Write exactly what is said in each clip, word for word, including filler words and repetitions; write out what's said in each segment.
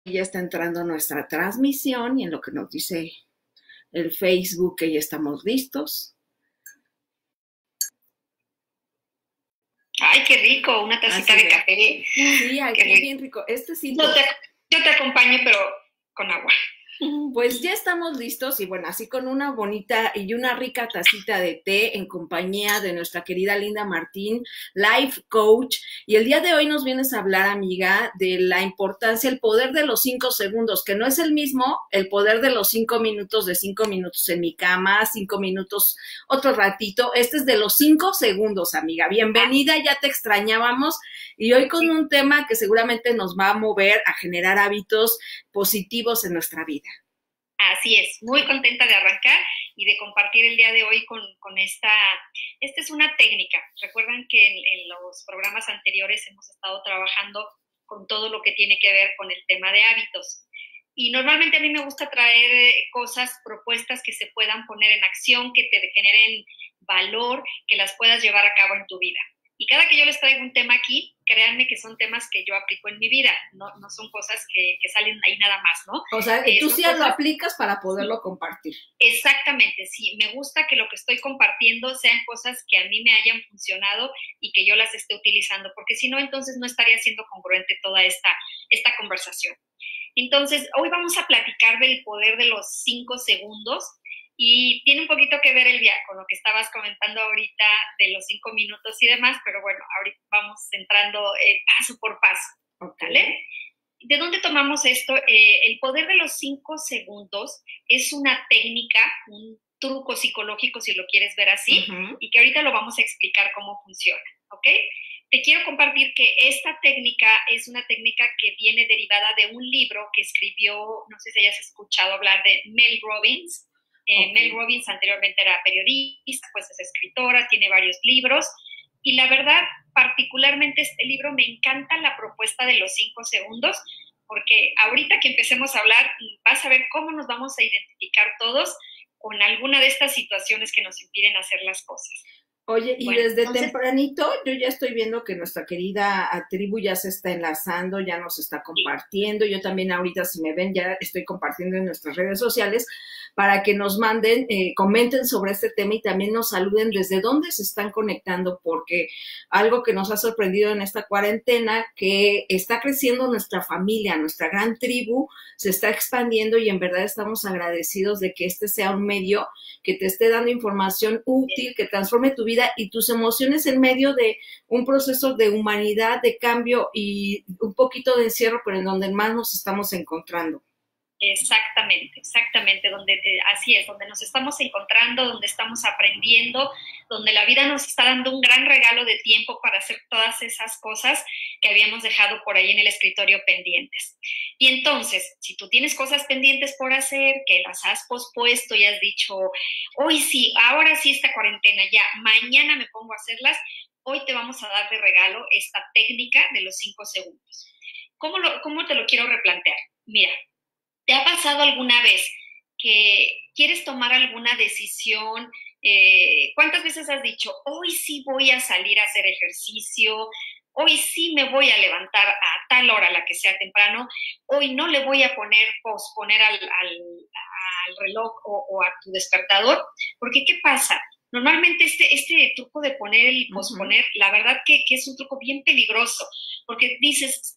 Ya está entrando nuestra transmisión y en lo que nos dice el Facebook que ya estamos listos. Ay, qué rico, una tacita Así de es. café. Sí, aquí Qué bien rico. Este sí. Yo te, yo te acompaño, pero con agua. Pues ya estamos listos y bueno, así con una bonita y una rica tacita de té en compañía de nuestra querida Linda Martín, Life Coach. Y el día de hoy nos vienes a hablar, amiga, de la importancia, el poder de los cinco segundos, que no es el mismo el poder de los cinco minutos, de cinco minutos en mi cama, cinco minutos otro ratito. Este es de los cinco segundos, amiga. Bienvenida, ya te extrañábamos. Y hoy con un tema que seguramente nos va a mover a generar hábitos positivos en nuestra vida. Así es, muy contenta de arrancar y de compartir el día de hoy con, con esta, esta es una técnica. Recuerdan que en, en los programas anteriores hemos estado trabajando con todo lo que tiene que ver con el tema de hábitos. Y normalmente a mí me gusta traer cosas, propuestas que se puedan poner en acción, que te generen valor, que las puedas llevar a cabo en tu vida. Y cada que yo les traigo un tema aquí, créanme que son temas que yo aplico en mi vida, no, no son cosas que, que salen ahí nada más, ¿no? O sea, eh, tú sí cosas... lo aplicas para poderlo sí. compartir. Exactamente, sí. Me gusta que lo que estoy compartiendo sean cosas que a mí me hayan funcionado y que yo las esté utilizando, porque si no, entonces no estaría siendo congruente toda esta, esta conversación. Entonces, hoy vamos a platicar del poder de los cinco segundos. Y tiene un poquito que ver, Elvia, con lo que estabas comentando ahorita de los cinco minutos y demás, pero bueno, ahorita vamos entrando eh, paso por paso, okay. ¿Vale? ¿De dónde tomamos esto? Eh, el poder de los cinco segundos es una técnica, un truco psicológico, si lo quieres ver así, uh-huh. y que ahorita lo vamos a explicar cómo funciona, ¿ok? Te quiero compartir que esta técnica es una técnica que viene derivada de un libro que escribió, no sé si hayas escuchado hablar de Mel Robbins. Eh, okay. Mel Robbins anteriormente era periodista, pues es escritora, tiene varios libros, y la verdad, particularmente este libro me encanta la propuesta de los cinco segundos, porque ahorita que empecemos a hablar, vas a ver cómo nos vamos a identificar todos con alguna de estas situaciones que nos impiden hacer las cosas. Oye, y bueno, desde entonces, tempranito yo ya estoy viendo que nuestra querida tribu ya se está enlazando, ya nos está compartiendo. Sí. Yo también ahorita, si me ven, ya estoy compartiendo en nuestras redes sociales para que nos manden, eh, comenten sobre este tema y también nos saluden desde dónde se están conectando, porque algo que nos ha sorprendido en esta cuarentena, que está creciendo nuestra familia, nuestra gran tribu, se está expandiendo y en verdad estamos agradecidos de que este sea un medio que te esté dando información útil, que transforme tu vida y tus emociones en medio de un proceso de humanidad, de cambio y un poquito de encierro, pero en donde más nos estamos encontrando. Exactamente, exactamente, donde eh, así es, donde nos estamos encontrando, donde estamos aprendiendo, donde la vida nos está dando un gran regalo de tiempo para hacer todas esas cosas que habíamos dejado por ahí en el escritorio pendientes. Y entonces, si tú tienes cosas pendientes por hacer, que las has pospuesto y has dicho, hoy sí, ahora sí esta cuarentena, ya, mañana me pongo a hacerlas, hoy te vamos a dar de regalo esta técnica de los cinco segundos. ¿Cómo, lo, cómo te lo quiero replantear? Mira, ¿te ha pasado alguna vez que quieres tomar alguna decisión? Eh, ¿Cuántas veces has dicho, hoy sí voy a salir a hacer ejercicio, hoy sí me voy a levantar a tal hora, la que sea temprano, hoy no le voy a poner, posponer al, al, al reloj o, o a tu despertador? Porque, ¿qué pasa? Normalmente este, este truco de poner el posponer, uh-huh. la verdad que, que es un truco bien peligroso, porque dices...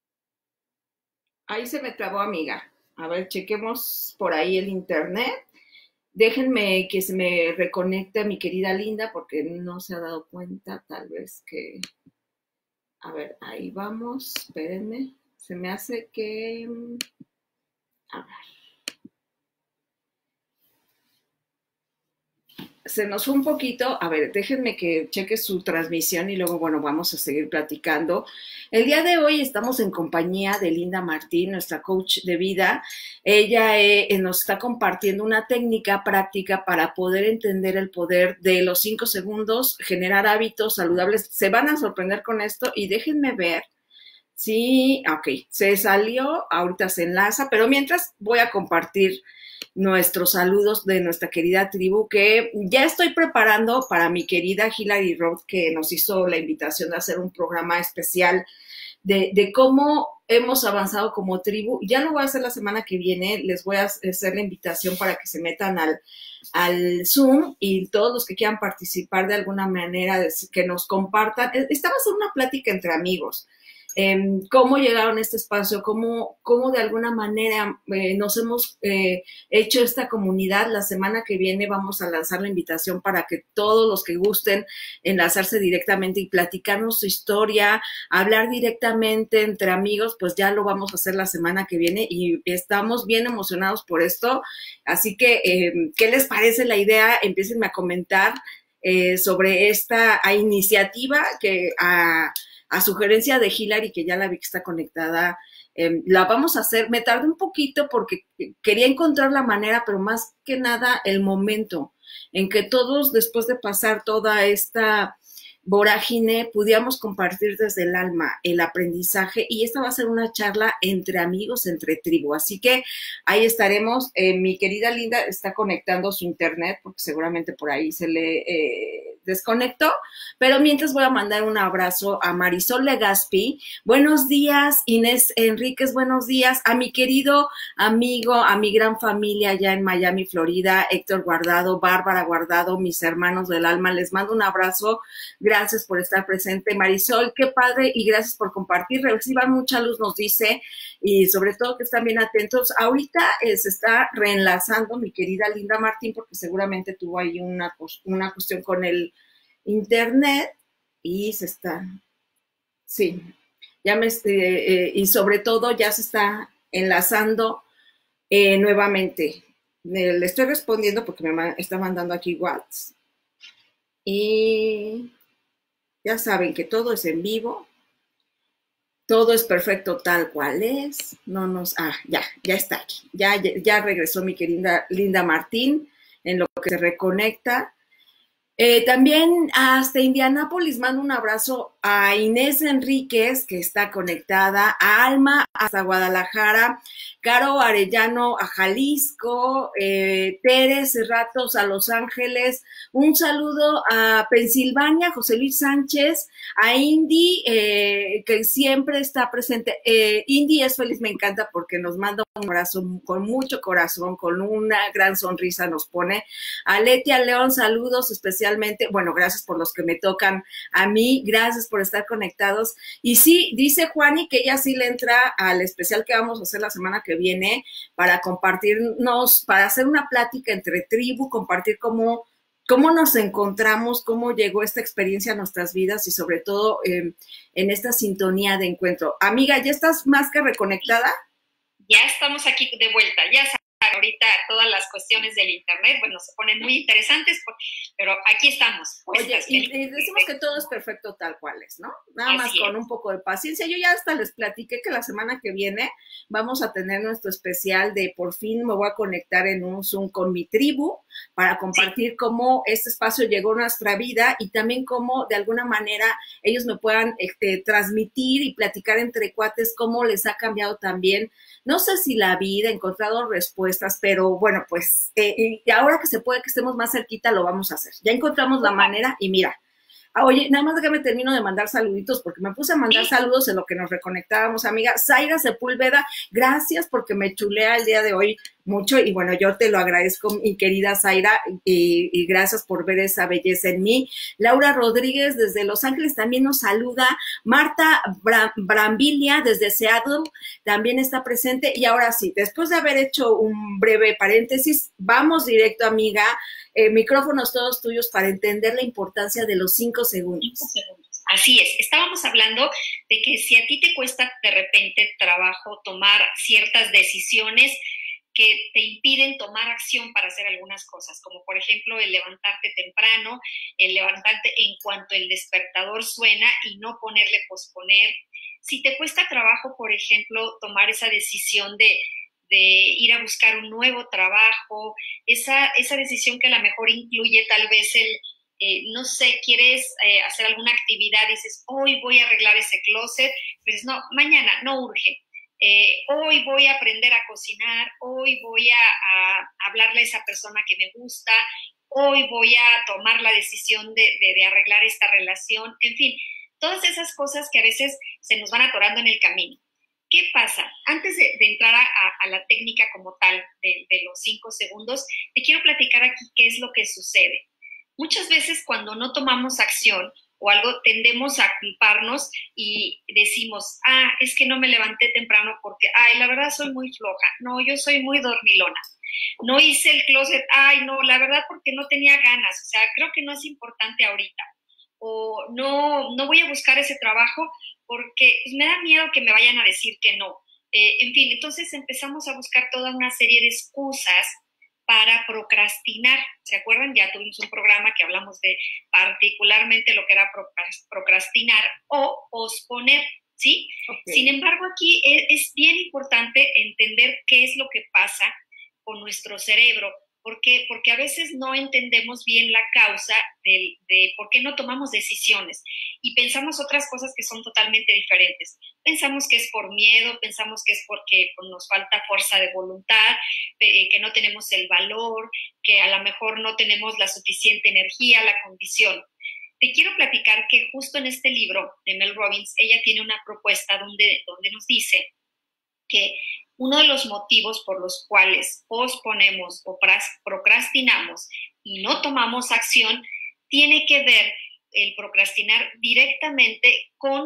Ahí se me trabó, amiga. A ver, chequemos por ahí el internet. Déjenme que se me reconecte a mi querida Linda porque no se ha dado cuenta, tal vez que... A ver, ahí vamos. Espérenme. Se me hace que... A ver. Se nos fue un poquito, a ver, déjenme que cheque su transmisión y luego, bueno, vamos a seguir platicando. El día de hoy estamos en compañía de Linda Martín, nuestra coach de vida. Ella eh, nos está compartiendo una técnica práctica para poder entender el poder de los cinco segundos, generar hábitos saludables. Se van a sorprender con esto y déjenme ver. Sí, ok, se salió, ahorita se enlaza, pero mientras voy a compartir nuestros saludos de nuestra querida tribu, que ya estoy preparando para mi querida Hilary Roth, que nos hizo la invitación de hacer un programa especial de, de cómo hemos avanzado como tribu. Ya lo voy a hacer la semana que viene, les voy a hacer la invitación para que se metan al, al Zoom y todos los que quieran participar de alguna manera, que nos compartan. Esta va a ser una plática entre amigos. Eh, cómo llegaron a este espacio, cómo, cómo de alguna manera eh, nos hemos eh, hecho esta comunidad. La semana que viene vamos a lanzar la invitación para que todos los que gusten enlazarse directamente y platicarnos su historia, hablar directamente entre amigos, pues ya lo vamos a hacer la semana que viene y estamos bien emocionados por esto. Así que, eh, ¿qué les parece la idea? Empiecen a comentar eh, sobre esta iniciativa que a a sugerencia de Hilary, que ya la vi que está conectada, eh, la vamos a hacer. Me tardé un poquito porque quería encontrar la manera, pero más que nada el momento en que todos, después de pasar toda esta vorágine, pudiéramos compartir desde el alma el aprendizaje, y esta va a ser una charla entre amigos, entre tribu, así que ahí estaremos. Eh, mi querida Linda está conectando su internet, porque seguramente por ahí se le eh, desconectó, pero mientras voy a mandar un abrazo a Marisol Legaspi. Buenos días, Inés Enríquez, buenos días, a mi querido amigo, a mi gran familia allá en Miami, Florida, Héctor Guardado, Bárbara Guardado, mis hermanos del alma, les mando un abrazo. Gracias por estar presente, Marisol, qué padre, y gracias por compartir. Reciban mucha luz, nos dice, y sobre todo que están bien atentos. Ahorita eh, se está reenlazando mi querida Linda Martín, porque seguramente tuvo ahí una, una cuestión con el internet, y se está, sí, ya me, eh, eh, y sobre todo ya se está enlazando eh, nuevamente. Eh, le estoy respondiendo porque me está mandando aquí WhatsApp. Y ya saben que todo es en vivo, todo es perfecto tal cual es. No nos, ah, ya, ya está aquí, ya, ya, ya regresó mi querida Linda Martín, en lo que se reconecta. Eh, también hasta Indianápolis mando un abrazo a Inés Enríquez, que está conectada, a Alma hasta Guadalajara, Caro Arellano a Jalisco, eh, Tere Cerratos a Los Ángeles, un saludo a Pensilvania, José Luis Sánchez, a Indy, eh, que siempre está presente. Eh, Indy es feliz, me encanta porque nos manda un abrazo con mucho corazón, con una gran sonrisa nos pone. A Letia León, saludos especialmente, bueno, gracias por los que me tocan a mí, gracias por estar conectados. Y sí, dice Juani que ella sí le entra al especial que vamos a hacer la semana que viene para compartirnos, para hacer una plática entre tribu, compartir cómo, cómo nos encontramos, cómo llegó esta experiencia a nuestras vidas y sobre todo eh, en esta sintonía de encuentro. Amiga, ¿ya estás más que reconectada? Ya estamos aquí de vuelta, ya sabes. Ahorita todas las cuestiones del internet, bueno, se ponen muy interesantes, pero aquí estamos. Oye, y, y decimos que todo es perfecto tal cual es, ¿no? Nada más con un poco de paciencia. Yo ya hasta les platiqué que la semana que viene vamos a tener nuestro especial de por fin me voy a conectar en un Zoom con mi tribu para compartir cómo este espacio llegó a nuestra vida y también cómo de alguna manera ellos me puedan este, transmitir y platicar entre cuates cómo les ha cambiado también. No sé si la vida ha encontrado respuestas, pero bueno, pues eh, y ahora que se puede que estemos más cerquita, lo vamos a hacer. Ya encontramos la manera y mira, ah, oye, nada más déjame termino de mandar saluditos porque me puse a mandar saludos en lo que nos reconectábamos, amiga. Zaira Sepúlveda, gracias porque me chulea el día de hoy mucho y bueno, yo te lo agradezco, mi querida Zaira, y, y gracias por ver esa belleza en mí. Laura Rodríguez desde Los Ángeles también nos saluda. Marta Bra Brambilia desde Seattle también está presente. Y ahora sí, después de haber hecho un breve paréntesis, vamos directo, amiga. Eh, micrófonos todos tuyos para entender la importancia de los cinco segundos. Cinco segundos. Así es, estábamos hablando de que si a ti te cuesta de repente trabajo tomar ciertas decisiones que te impiden tomar acción para hacer algunas cosas, como por ejemplo el levantarte temprano, el levantarte en cuanto el despertador suena y no ponerle posponer. Si te cuesta trabajo, por ejemplo, tomar esa decisión de de ir a buscar un nuevo trabajo, esa, esa decisión que a lo mejor incluye tal vez el, eh, no sé, quieres eh, hacer alguna actividad, dices, hoy voy a arreglar ese closet, pues no, mañana, no urge. Eh, hoy voy a aprender a cocinar, hoy voy a, a hablarle a esa persona que me gusta, hoy voy a tomar la decisión de, de, de arreglar esta relación, en fin. todas esas cosas que a veces se nos van atorando en el camino. ¿Qué pasa? Antes de, de entrar a, a la técnica como tal de, de los cinco segundos, te quiero platicar aquí qué es lo que sucede. Muchas veces cuando no tomamos acción o algo, tendemos a culparnos y decimos, ah, es que no me levanté temprano porque, ay, la verdad soy muy floja, no, yo soy muy dormilona, no hice el closet, ay, no, la verdad porque no tenía ganas, o sea, creo que no es importante ahorita, o no, no voy a buscar ese trabajo porque pues, me da miedo que me vayan a decir que no. Eh, en fin, entonces empezamos a buscar toda una serie de excusas para procrastinar. ¿Se acuerdan? Ya tuvimos un programa que hablamos de particularmente lo que era procrastinar o posponer, ¿sí? Okay. Sin embargo, aquí es, es bien importante entender qué es lo que pasa con nuestro cerebro. ¿Por qué? Porque a veces no entendemos bien la causa de, de por qué no tomamos decisiones y pensamos otras cosas que son totalmente diferentes. Pensamos que es por miedo, pensamos que es porque pues, nos falta fuerza de voluntad, eh, que no tenemos el valor, que a lo mejor no tenemos la suficiente energía, la condición. Te quiero platicar que justo en este libro de Mel Robbins, ella tiene una propuesta donde, donde nos dice que uno de los motivos por los cuales posponemos o procrastinamos y no tomamos acción tiene que ver el procrastinar directamente con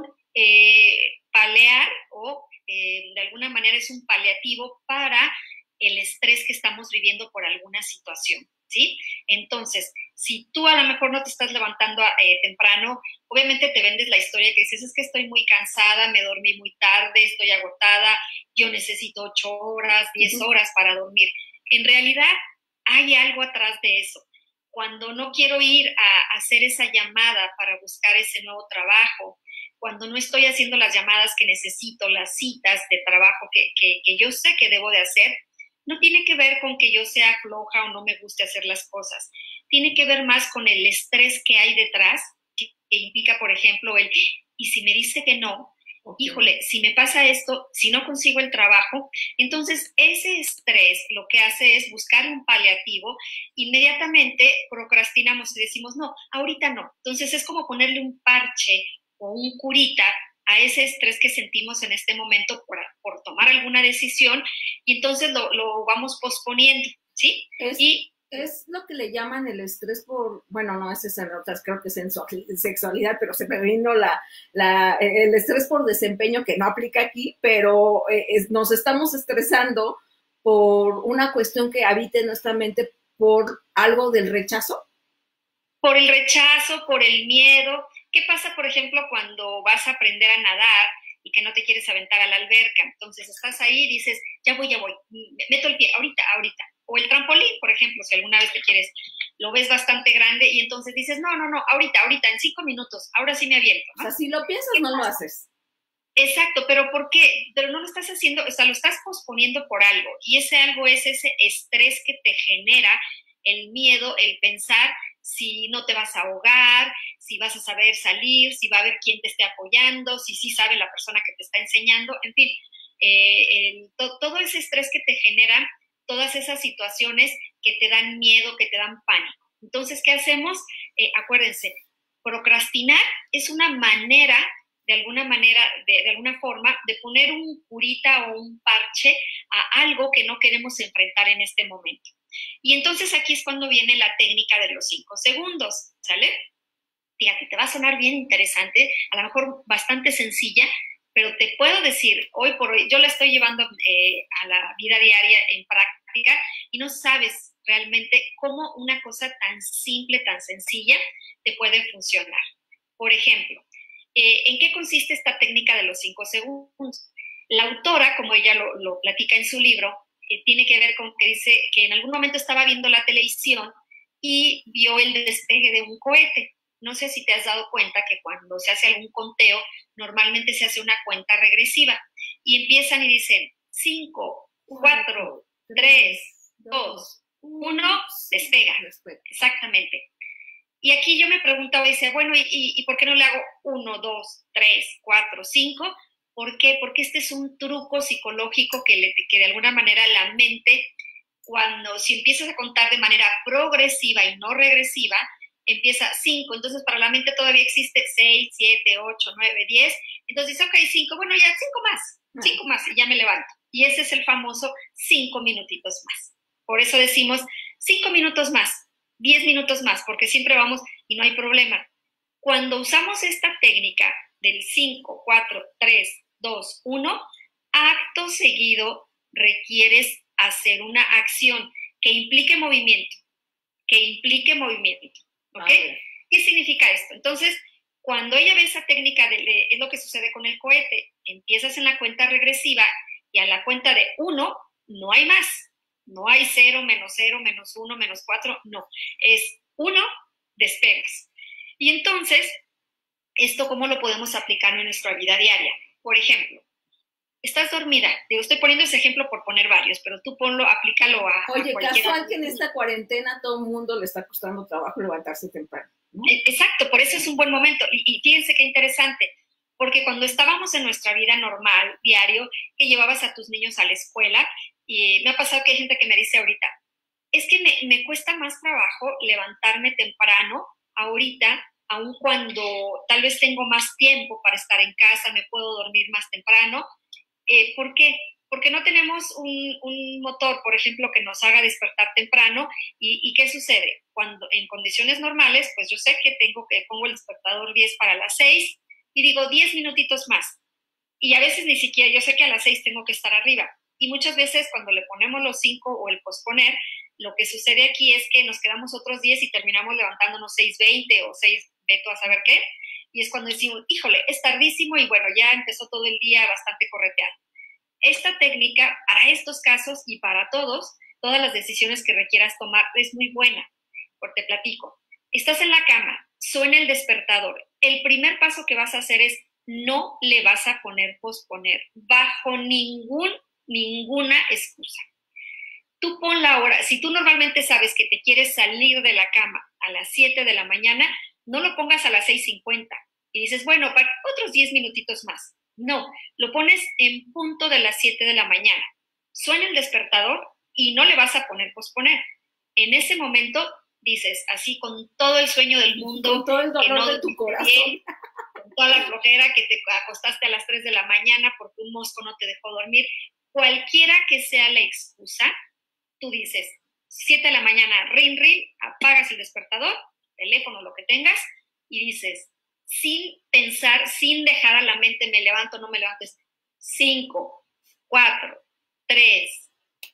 eh, paliar o eh, de alguna manera es un paliativo para el estrés que estamos viviendo por alguna situación, ¿sí? Entonces, si tú a lo mejor no te estás levantando eh, temprano, obviamente te vendes la historia que dices, es que estoy muy cansada, me dormí muy tarde, estoy agotada, yo necesito ocho horas, diez horas para dormir. En realidad, hay algo atrás de eso. Cuando no quiero ir a, a hacer esa llamada para buscar ese nuevo trabajo, cuando no estoy haciendo las llamadas que necesito, las citas de trabajo que, que, que yo sé que debo de hacer, no tiene que ver con que yo sea floja o no me guste hacer las cosas. Tiene que ver más con el estrés que hay detrás, que, que implica, por ejemplo, el, y si me dice que no, okay. híjole, si me pasa esto, si no consigo el trabajo, entonces ese estrés lo que hace es buscar un paliativo, inmediatamente procrastinamos y decimos, no, ahorita no. Entonces es como ponerle un parche o un curita a ese estrés que sentimos en este momento por, por tomar alguna decisión y entonces lo, lo vamos posponiendo, ¿sí? Es, y es lo que le llaman el estrés por, bueno, no, ese es en otras, creo que es en sexualidad, pero se me vino la, la, el estrés por desempeño que no aplica aquí, pero eh, es, nos estamos estresando por una cuestión que habita en nuestra mente por algo del rechazo. Por el rechazo, por el miedo. ¿Qué pasa, por ejemplo, cuando vas a aprender a nadar y que no te quieres aventar a la alberca? Entonces estás ahí y dices, ya voy, ya voy, meto el pie, ahorita, ahorita. O el trampolín, por ejemplo, si alguna vez te quieres, lo ves bastante grande y entonces dices, no, no, no, ahorita, ahorita, en cinco minutos, ahora sí me aviento, ¿no? O sea, si lo piensas, no pasa? Lo haces. Exacto, pero ¿por qué? Pero no lo estás haciendo, o sea, lo estás posponiendo por algo y ese algo es ese estrés que te genera el miedo, el pensar si no te vas a ahogar, si vas a saber salir, si va a haber quien te esté apoyando, si sí sabe la persona que te está enseñando, en fin, eh, el, to, todo ese estrés que te generan, todas esas situaciones que te dan miedo, que te dan pánico. Entonces, ¿qué hacemos? Eh, acuérdense, procrastinar es una manera, de alguna manera, de, de alguna forma, de poner un curita o un parche a algo que no queremos enfrentar en este momento. Y entonces aquí es cuando viene la técnica de los cinco segundos, ¿sale? Fíjate, te va a sonar bien interesante, a lo mejor bastante sencilla, pero te puedo decir, hoy por hoy, yo la estoy llevando eh, a la vida diaria en práctica y no sabes realmente cómo una cosa tan simple, tan sencilla, te puede funcionar. Por ejemplo, eh, ¿en qué consiste esta técnica de los cinco segundos? La autora, como ella lo, lo platica en su libro, eh, tiene que ver con que dice que en algún momento estaba viendo la televisión y vio el despegue de un cohete. No sé si te has dado cuenta que cuando se hace algún conteo, normalmente se hace una cuenta regresiva y empiezan y dicen cinco, cuatro, tres, dos, uno, despega. Exactamente. Y aquí yo me preguntaba y decía, bueno, ¿y, y, ¿y por qué no le hago uno, dos, tres, cuatro, cinco? ¿Por qué? Porque este es un truco psicológico que, le, que de alguna manera la mente, cuando si empiezas a contar de manera progresiva y no regresiva, empieza cinco, entonces para la mente todavía existe seis, siete, ocho, nueve, diez, entonces dice, ok, cinco, bueno, ya cinco más, cinco más, y ya me levanto. Y ese es el famoso cinco minutitos más. Por eso decimos cinco minutos más, diez minutos más, porque siempre vamos y no hay problema. Cuando usamos esta técnica del cinco, cuatro, tres, dos, uno, acto seguido requieres hacer una acción que implique movimiento, que implique movimiento, ¿ok? Vale. ¿Qué significa esto? Entonces, cuando ella ve esa técnica, de, de, es lo que sucede con el cohete, empiezas en la cuenta regresiva y a la cuenta de uno no hay más, no hay cero, menos cero, menos uno, menos cuatro, no, es uno, despegas. Y entonces, ¿esto cómo lo podemos aplicar en nuestra vida diaria? Por ejemplo, estás dormida. Digo, estoy poniendo ese ejemplo por poner varios, pero tú ponlo, aplícalo a, Oye, a cualquiera. casual que en esta cuarentena todo el mundo le está costando trabajo levantarse temprano, ¿no? Exacto, por eso es un buen momento. Y, y fíjense qué interesante, porque cuando estábamos en nuestra vida normal, diario, que llevabas a tus niños a la escuela, y me ha pasado que hay gente que me dice ahorita, es que me, me cuesta más trabajo levantarme temprano ahorita, aun cuando tal vez tengo más tiempo para estar en casa, me puedo dormir más temprano. Eh, ¿Por qué? Porque no tenemos un, un motor, por ejemplo, que nos haga despertar temprano. ¿Y, y qué sucede? Cuando en condiciones normales, pues yo sé que tengo que pongo el despertador diez para las seis y digo diez minutitos más. Y a veces ni siquiera, yo sé que a las seis tengo que estar arriba. Y muchas veces cuando le ponemos los cinco o el posponer, lo que sucede aquí es que nos quedamos otros diez y terminamos levantándonos seis veinte o seis, veto a saber qué. Y es cuando decimos, híjole, es tardísimo y bueno, ya empezó todo el día bastante correteado. Esta técnica, para estos casos y para todos, todas las decisiones que requieras tomar, es muy buena. Porque te platico. Estás en la cama, suena el despertador. El primer paso que vas a hacer es no le vas a poner posponer, bajo ningún, ninguna excusa. Tú pon la hora. Si tú normalmente sabes que te quieres salir de la cama a las siete de la mañana, no lo pongas a las seis cincuenta. Y dices, bueno, para otros diez minutitos más. No, lo pones en punto de las siete de la mañana. Suena el despertador y no le vas a poner posponer. En ese momento dices, así con todo el sueño del mundo. Con todo el dolor no, de tu corazón. Bien, con toda la flojera que te acostaste a las tres de la mañana porque un mosco no te dejó dormir. Cualquiera que sea la excusa, tú dices, siete de la mañana, ring, ring, apagas el despertador, teléfono, lo que tengas, y dices, sin pensar, sin dejar a la mente, me levanto, no me levantes, cinco, cuatro, tres,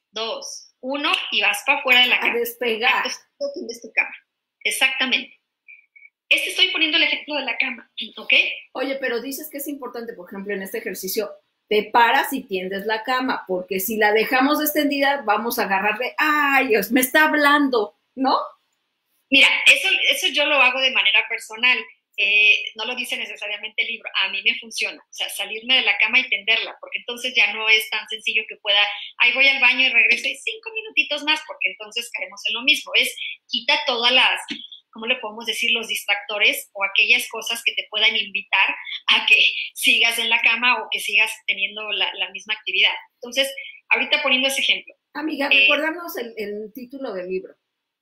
dos, uno, y vas para afuera de la cama. A despegar. Entonces, tu cama. Exactamente. Este estoy poniendo el ejemplo de la cama, ¿ok? Oye, pero dices que es importante, por ejemplo, en este ejercicio, te paras y tiendes la cama, porque si la dejamos extendida, vamos a agarrarle, ay, Dios, me está hablando, ¿no? Mira, eso, eso yo lo hago de manera personal. Eh, no lo dice necesariamente el libro, a mí me funciona, o sea, salirme de la cama y tenderla, porque entonces ya no es tan sencillo que pueda, ahí voy al baño y regreso y cinco minutitos más, porque entonces caemos en lo mismo, es quita todas las, ¿cómo le podemos decir? Los distractores o aquellas cosas que te puedan invitar a que sigas en la cama o que sigas teniendo la, la misma actividad. Entonces, ahorita poniendo ese ejemplo. Amiga, eh, recuérdanos el, el título del libro.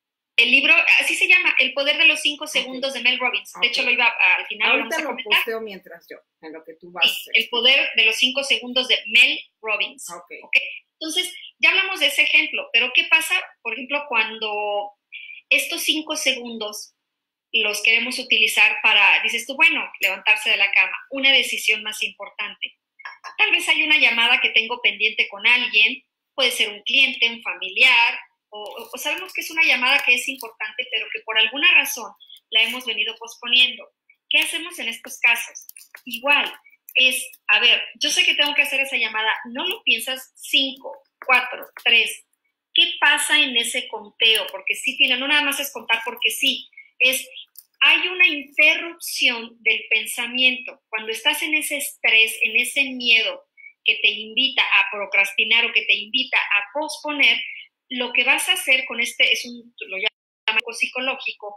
El libro, así se llama, El poder de los cinco segundos okay. de Mel Robbins. De okay. hecho, lo iba a, al final ahorita lo vamos a comentar. Lo posteo mientras yo, en lo que tú vas. Sí, El poder de los cinco segundos de Mel Robbins. Okay. Okay. Entonces, ya hablamos de ese ejemplo, pero ¿qué pasa, por ejemplo, cuando estos cinco segundos los queremos utilizar para, dices tú, bueno, levantarse de la cama, una decisión más importante? Tal vez hay una llamada que tengo pendiente con alguien, puede ser un cliente, un familiar, O, o sabemos que es una llamada que es importante, pero que por alguna razón la hemos venido posponiendo. ¿Qué hacemos en estos casos? Igual, es, a ver, yo sé que tengo que hacer esa llamada, no lo piensas cinco, cuatro, tres. ¿Qué pasa en ese conteo? Porque sí, tiene, no nada más es contar porque sí, es, hay una interrupción del pensamiento. Cuando estás en ese estrés, en ese miedo que te invita a procrastinar o que te invita a posponer, lo que vas a hacer con este, es un, lo llamo psicológico,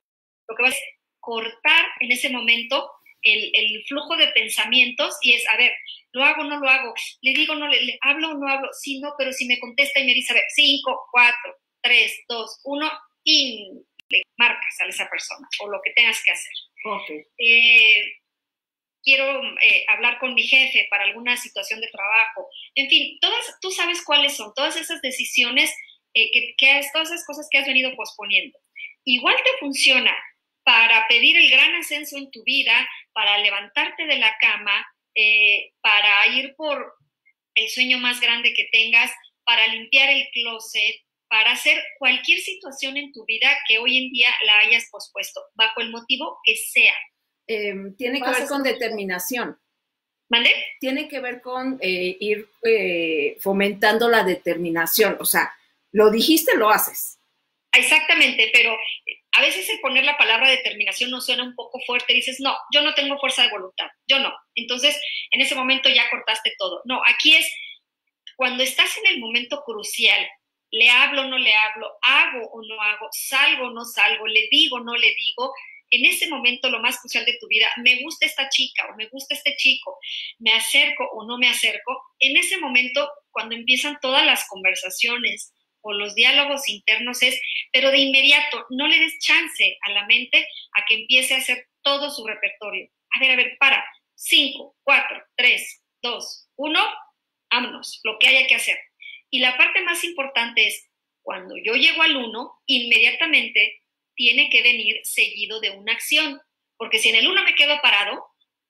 lo que vas a hacer es cortar en ese momento el, el flujo de pensamientos y es, a ver, ¿lo hago o no lo hago? ¿Le digo no le, le hablo o no hablo? Sí, no, pero si me contesta y me dice, a ver, cinco, cuatro, tres, dos, uno, y le marcas a esa persona o lo que tengas que hacer. Okay. Eh, quiero eh, hablar con mi jefe para alguna situación de trabajo. En fin, todas, tú sabes cuáles son, todas esas decisiones, eh, que, que has, todas esas cosas que has venido posponiendo. Igual te funciona para pedir el gran ascenso en tu vida, para levantarte de la cama, eh, para ir por el sueño más grande que tengas, para limpiar el closet, para hacer cualquier situación en tu vida que hoy en día la hayas pospuesto, bajo el motivo que sea. Eh, tiene que ver con determinación. ¿Mande? Tiene que ver con eh, ir eh, fomentando la determinación. O sea, lo dijiste, lo haces. Exactamente, pero a veces el poner la palabra determinación nos suena un poco fuerte. Dices, no, yo no tengo fuerza de voluntad, yo no. Entonces, en ese momento ya cortaste todo. No, aquí es cuando estás en el momento crucial. Le hablo o no le hablo, hago o no hago, salgo o no salgo, le digo o no le digo. En ese momento, lo más crucial de tu vida, me gusta esta chica o me gusta este chico, me acerco o no me acerco. En ese momento, cuando empiezan todas las conversaciones o los diálogos internos es, pero de inmediato, no le des chance a la mente a que empiece a hacer todo su repertorio. A ver, a ver, para. Cinco, cuatro, tres, dos, uno, vámonos, lo que haya que hacer. Y la parte más importante es, cuando yo llego al uno, inmediatamente tiene que venir seguido de una acción, porque si en el uno me quedo parado,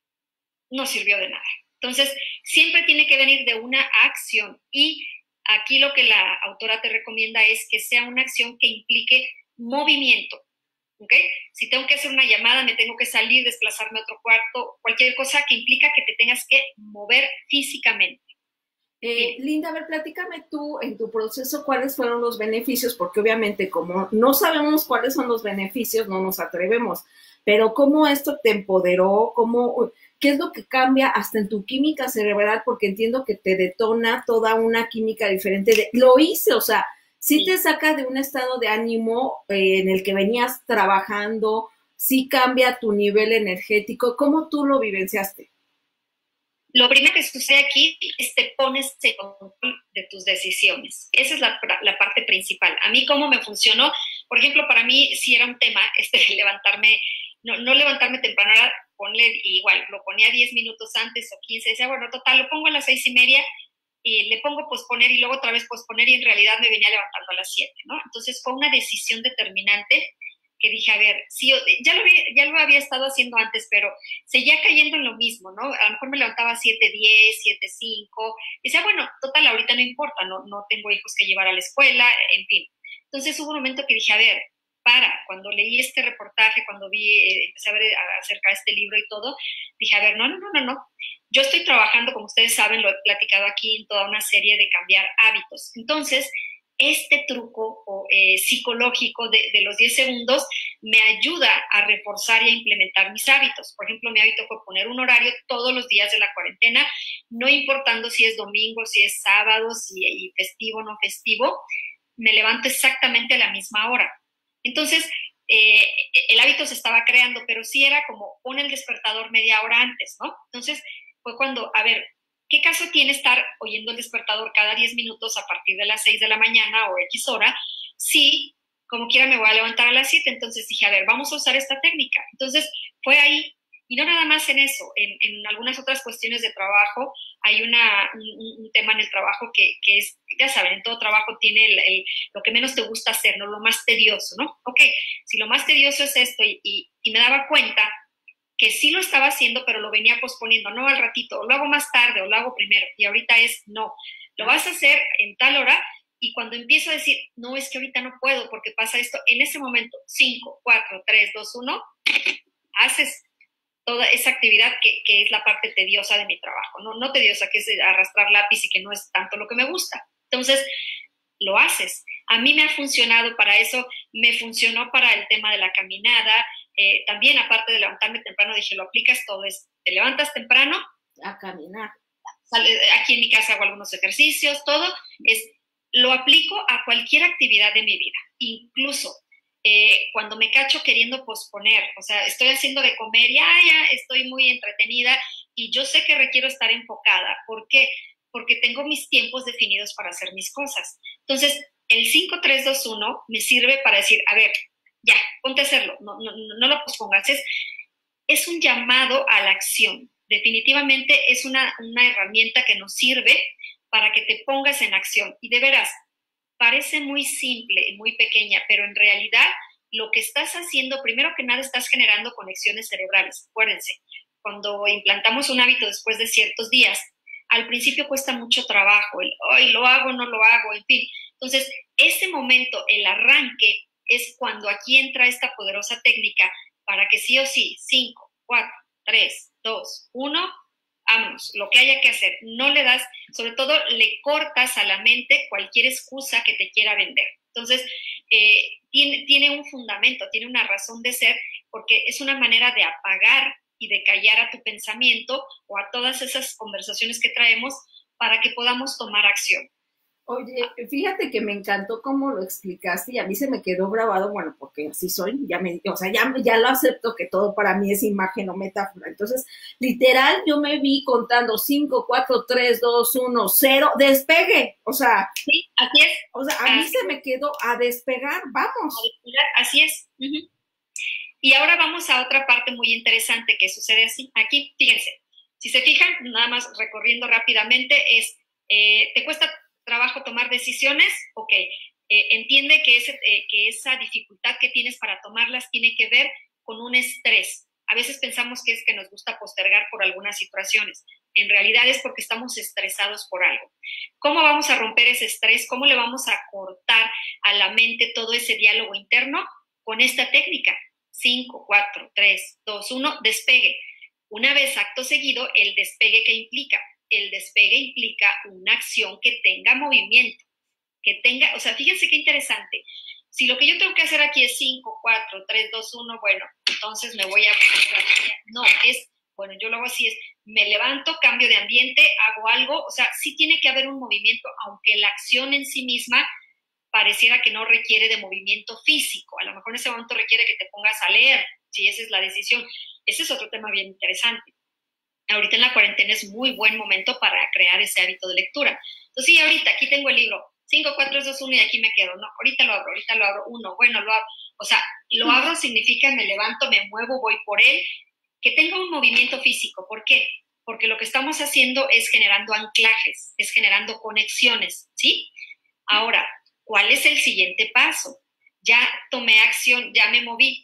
no sirvió de nada. Entonces, siempre tiene que venir de una acción, y aquí lo que la autora te recomienda es que sea una acción que implique movimiento, ¿ok? Si tengo que hacer una llamada, me tengo que salir, desplazarme a otro cuarto, cualquier cosa que implica que te tengas que mover físicamente. Eh, Linda, a ver, platícame tú en tu proceso cuáles fueron los beneficios, porque obviamente como no sabemos cuáles son los beneficios, no nos atrevemos, pero cómo esto te empoderó, cómo, qué es lo que cambia hasta en tu química cerebral, porque entiendo que te detona toda una química diferente. De, lo hice, o sea, sí, sí te saca de un estado de ánimo eh, en el que venías trabajando, sí cambia tu nivel energético. ¿Cómo tú lo vivenciaste? Lo primero que sucede aquí es te pones en control de tus decisiones. Esa es la, la parte principal. A mí, ¿cómo me funcionó? Por ejemplo, para mí sí era un tema este, levantarme, no, no levantarme temprano, era ponle igual, lo ponía diez minutos antes o quince, decía, bueno, total, lo pongo a las seis y media y le pongo posponer y luego otra vez posponer y en realidad me venía levantando a las siete, ¿no? Entonces fue una decisión determinante que dije, a ver, sí, ya lo, había, ya lo había estado haciendo antes, pero seguía cayendo en lo mismo, ¿no? A lo mejor me levantaba a siete diez, siete cinco, y decía, bueno, total, ahorita no importa, no, no tengo hijos que llevar a la escuela, en fin. Entonces hubo un momento que dije, a ver, para, cuando leí este reportaje, cuando vi, eh, empecé a ver acerca de este libro y todo, dije, a ver, no, no, no, no, no. Yo estoy trabajando, como ustedes saben, lo he platicado aquí, en toda una serie de cambiar hábitos. Entonces, este truco o, eh, psicológico de, de los diez segundos me ayuda a reforzar y a implementar mis hábitos. Por ejemplo, mi hábito fue poner un horario todos los días de la cuarentena, no importando si es domingo, si es sábado, si es festivo o no festivo, me levanto exactamente a la misma hora. Entonces, eh, el hábito se estaba creando, pero sí era como pon el despertador media hora antes, ¿no? Entonces, fue cuando, a ver, ¿qué caso tiene estar oyendo el despertador cada diez minutos a partir de las seis de la mañana o X hora? Sí, como quiera me voy a levantar a las siete. Entonces dije, a ver, vamos a usar esta técnica. Entonces fue ahí. Y no nada más en eso, en, en algunas otras cuestiones de trabajo, hay una, un, un tema en el trabajo que, que es, ya saben, en todo trabajo tiene el, el, lo que menos te gusta hacer, ¿no? Lo más tedioso, ¿no? Ok, si lo más tedioso es esto y, y, y me daba cuenta que sí lo estaba haciendo, pero lo venía posponiendo, no al ratito, o lo hago más tarde, o lo hago primero, y ahorita es, no, lo vas a hacer en tal hora, y cuando empiezo a decir, no, es que ahorita no puedo, porque pasa esto, en ese momento, cinco, cuatro, tres, dos, uno, haces toda esa actividad que, que es la parte tediosa de mi trabajo, no, no tediosa, que es arrastrar lápiz y que no es tanto lo que me gusta. Entonces, lo haces. A mí me ha funcionado para eso, me funcionó para el tema de la caminada. Eh, también, aparte de levantarme temprano, dije, lo aplicas todo, es, te levantas temprano, a caminar. Sale, aquí en mi casa hago algunos ejercicios, todo, es, lo aplico a cualquier actividad de mi vida, incluso eh, cuando me cacho queriendo posponer, o sea, estoy haciendo de comer y ah, ya estoy muy entretenida y yo sé que requiero estar enfocada. ¿Por qué? Porque tengo mis tiempos definidos para hacer mis cosas. Entonces, el cinco, tres, dos, uno me sirve para decir, a ver, ya, ponte a hacerlo, no, no, no lo pospongas. Es, es un llamado a la acción. Definitivamente es una, una herramienta que nos sirve para que te pongas en acción. Y de veras, parece muy simple y muy pequeña, pero en realidad lo que estás haciendo, primero que nada, estás generando conexiones cerebrales. Acuérdense, cuando implantamos un hábito después de ciertos días, al principio cuesta mucho trabajo, el, ay, lo hago, no lo hago, en fin. Entonces, ese momento, el arranque, es cuando aquí entra esta poderosa técnica para que sí o sí, cinco, cuatro, tres, dos, uno, vámonos, lo que haya que hacer. No le das, sobre todo le cortas a la mente cualquier excusa que te quiera vender. Entonces, eh, tiene, tiene un fundamento, tiene una razón de ser, porque es una manera de apagar y de callar a tu pensamiento o a todas esas conversaciones que traemos para que podamos tomar acción. Oye, fíjate que me encantó cómo lo explicaste y a mí se me quedó grabado, bueno, porque así soy, ya me, o sea, ya, ya lo acepto que todo para mí es imagen o metáfora. Entonces, literal, yo me vi contando cinco, cuatro, tres, dos, uno, cero, despegue. O sea, sí, así es. O sea, a mí se me quedó a despegar, vamos. A despegar, así es. Uh-huh. Y ahora vamos a otra parte muy interesante que sucede así. Aquí, fíjense, si se fijan, nada más recorriendo rápidamente, es, eh, ¿te cuesta trabajo tomar decisiones? Ok, eh, entiende que, ese, eh, que esa dificultad que tienes para tomarlas tiene que ver con un estrés. A veces pensamos que es que nos gusta postergar por algunas situaciones. En realidad es porque estamos estresados por algo. ¿Cómo vamos a romper ese estrés? ¿Cómo le vamos a cortar a la mente todo ese diálogo interno? Con esta técnica. cinco, cuatro, tres, dos, uno, despegue. Una vez acto seguido, el despegue, ¿qué implica? El despegue implica una acción que tenga movimiento, que tenga, o sea, fíjense qué interesante. Si lo que yo tengo que hacer aquí es cinco, cuatro, tres, dos, uno, bueno, entonces me voy a poner aquí. No, es, bueno, yo lo hago así, es, me levanto, cambio de ambiente, hago algo, o sea, sí tiene que haber un movimiento, aunque la acción en sí misma pareciera que no requiere de movimiento físico. A lo mejor en ese momento requiere que te pongas a leer, si esa es la decisión. Ese es otro tema bien interesante. Ahorita en la cuarentena es muy buen momento para crear ese hábito de lectura. Entonces, sí, ahorita aquí tengo el libro, cinco, cuatro, tres, dos, uno y aquí me quedo. No, ahorita lo abro, ahorita lo abro, uno, bueno, lo abro. O sea, lo abro significa me levanto, me muevo, voy por él, que tenga un movimiento físico. ¿Por qué? Porque lo que estamos haciendo es generando anclajes, es generando conexiones, ¿sí? Ahora, ¿cuál es el siguiente paso? Ya tomé acción, ya me moví.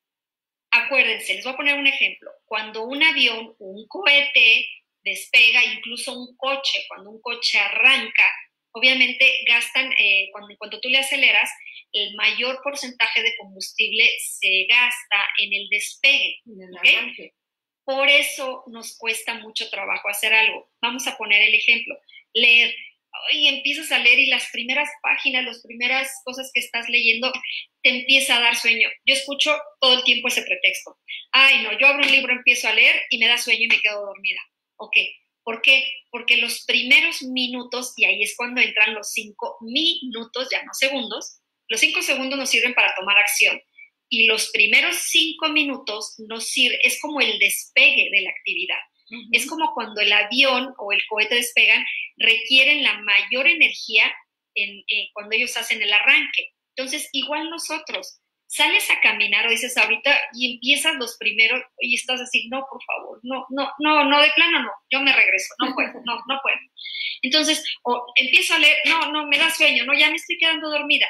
Acuérdense, les voy a poner un ejemplo. Cuando un avión, un cohete despega, incluso un coche, cuando un coche arranca, obviamente gastan, eh, cuando, cuando tú le aceleras, el mayor porcentaje de combustible se gasta en el despegue. ¿Okay? Por eso nos cuesta mucho trabajo hacer algo. Vamos a poner el ejemplo. Leer. Y empiezas a leer y las primeras páginas, las primeras cosas que estás leyendo, te empieza a dar sueño. Yo escucho todo el tiempo ese pretexto. Ay, no, yo abro un libro, empiezo a leer y me da sueño y me quedo dormida. Ok, ¿por qué? Porque los primeros minutos, y ahí es cuando entran los cinco minutos, ya no segundos, los cinco segundos nos sirven para tomar acción. Y los primeros cinco minutos nos sirve, es como el despegue de la actividad. Uh-huh. Es como cuando el avión o el cohete despegan, requieren la mayor energía en, eh, cuando ellos hacen el arranque. Entonces, igual nosotros, sales a caminar o dices ahorita y empiezas los primeros y estás así, no, por favor, no, no, no, no, de plano no, yo me regreso, no puedo, no, no puedo. Entonces, o empiezo a leer, no, no, me da sueño, no, ya me estoy quedando dormida.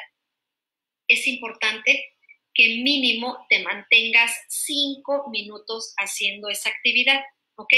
Es importante que mínimo te mantengas cinco minutos haciendo esa actividad, ¿ok?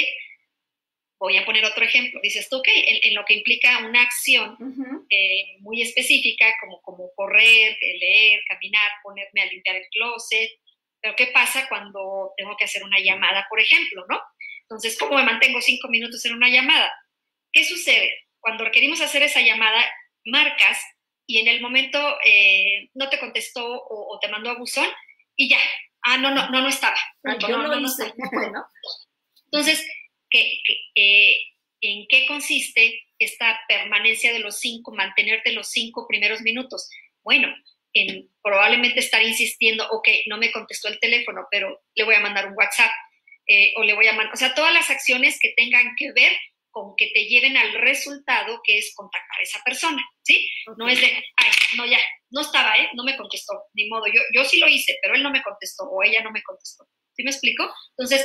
Voy a poner otro ejemplo. Dices tú, ok, en, en lo que implica una acción uh-huh. eh, muy específica, como, como correr, leer, caminar, ponerme a limpiar el closet. Pero ¿qué pasa cuando tengo que hacer una llamada, por ejemplo, no? Entonces, ¿cómo me mantengo cinco minutos en una llamada? ¿Qué sucede? Cuando requerimos hacer esa llamada, marcas y en el momento eh, no te contestó o, o te mandó a buzón y ya. Ah, no, no, no, no estaba. Ah, no, yo no, lo no, hice. No, no, no. Entonces, ¿qué, qué, eh, ¿en qué consiste esta permanencia de los cinco, mantenerte los cinco primeros minutos? Bueno, en probablemente estar insistiendo, ok, no me contestó el teléfono, pero le voy a mandar un WhatsApp, eh, o le voy a mandar, o sea, todas las acciones que tengan que ver con que te lleven al resultado que es contactar a esa persona, ¿sí? Okay. No es de, ay, no, ya, no estaba, ¿eh? No me contestó, ni modo. Yo, yo sí lo hice, pero él no me contestó o ella no me contestó. ¿Sí me explico? Entonces,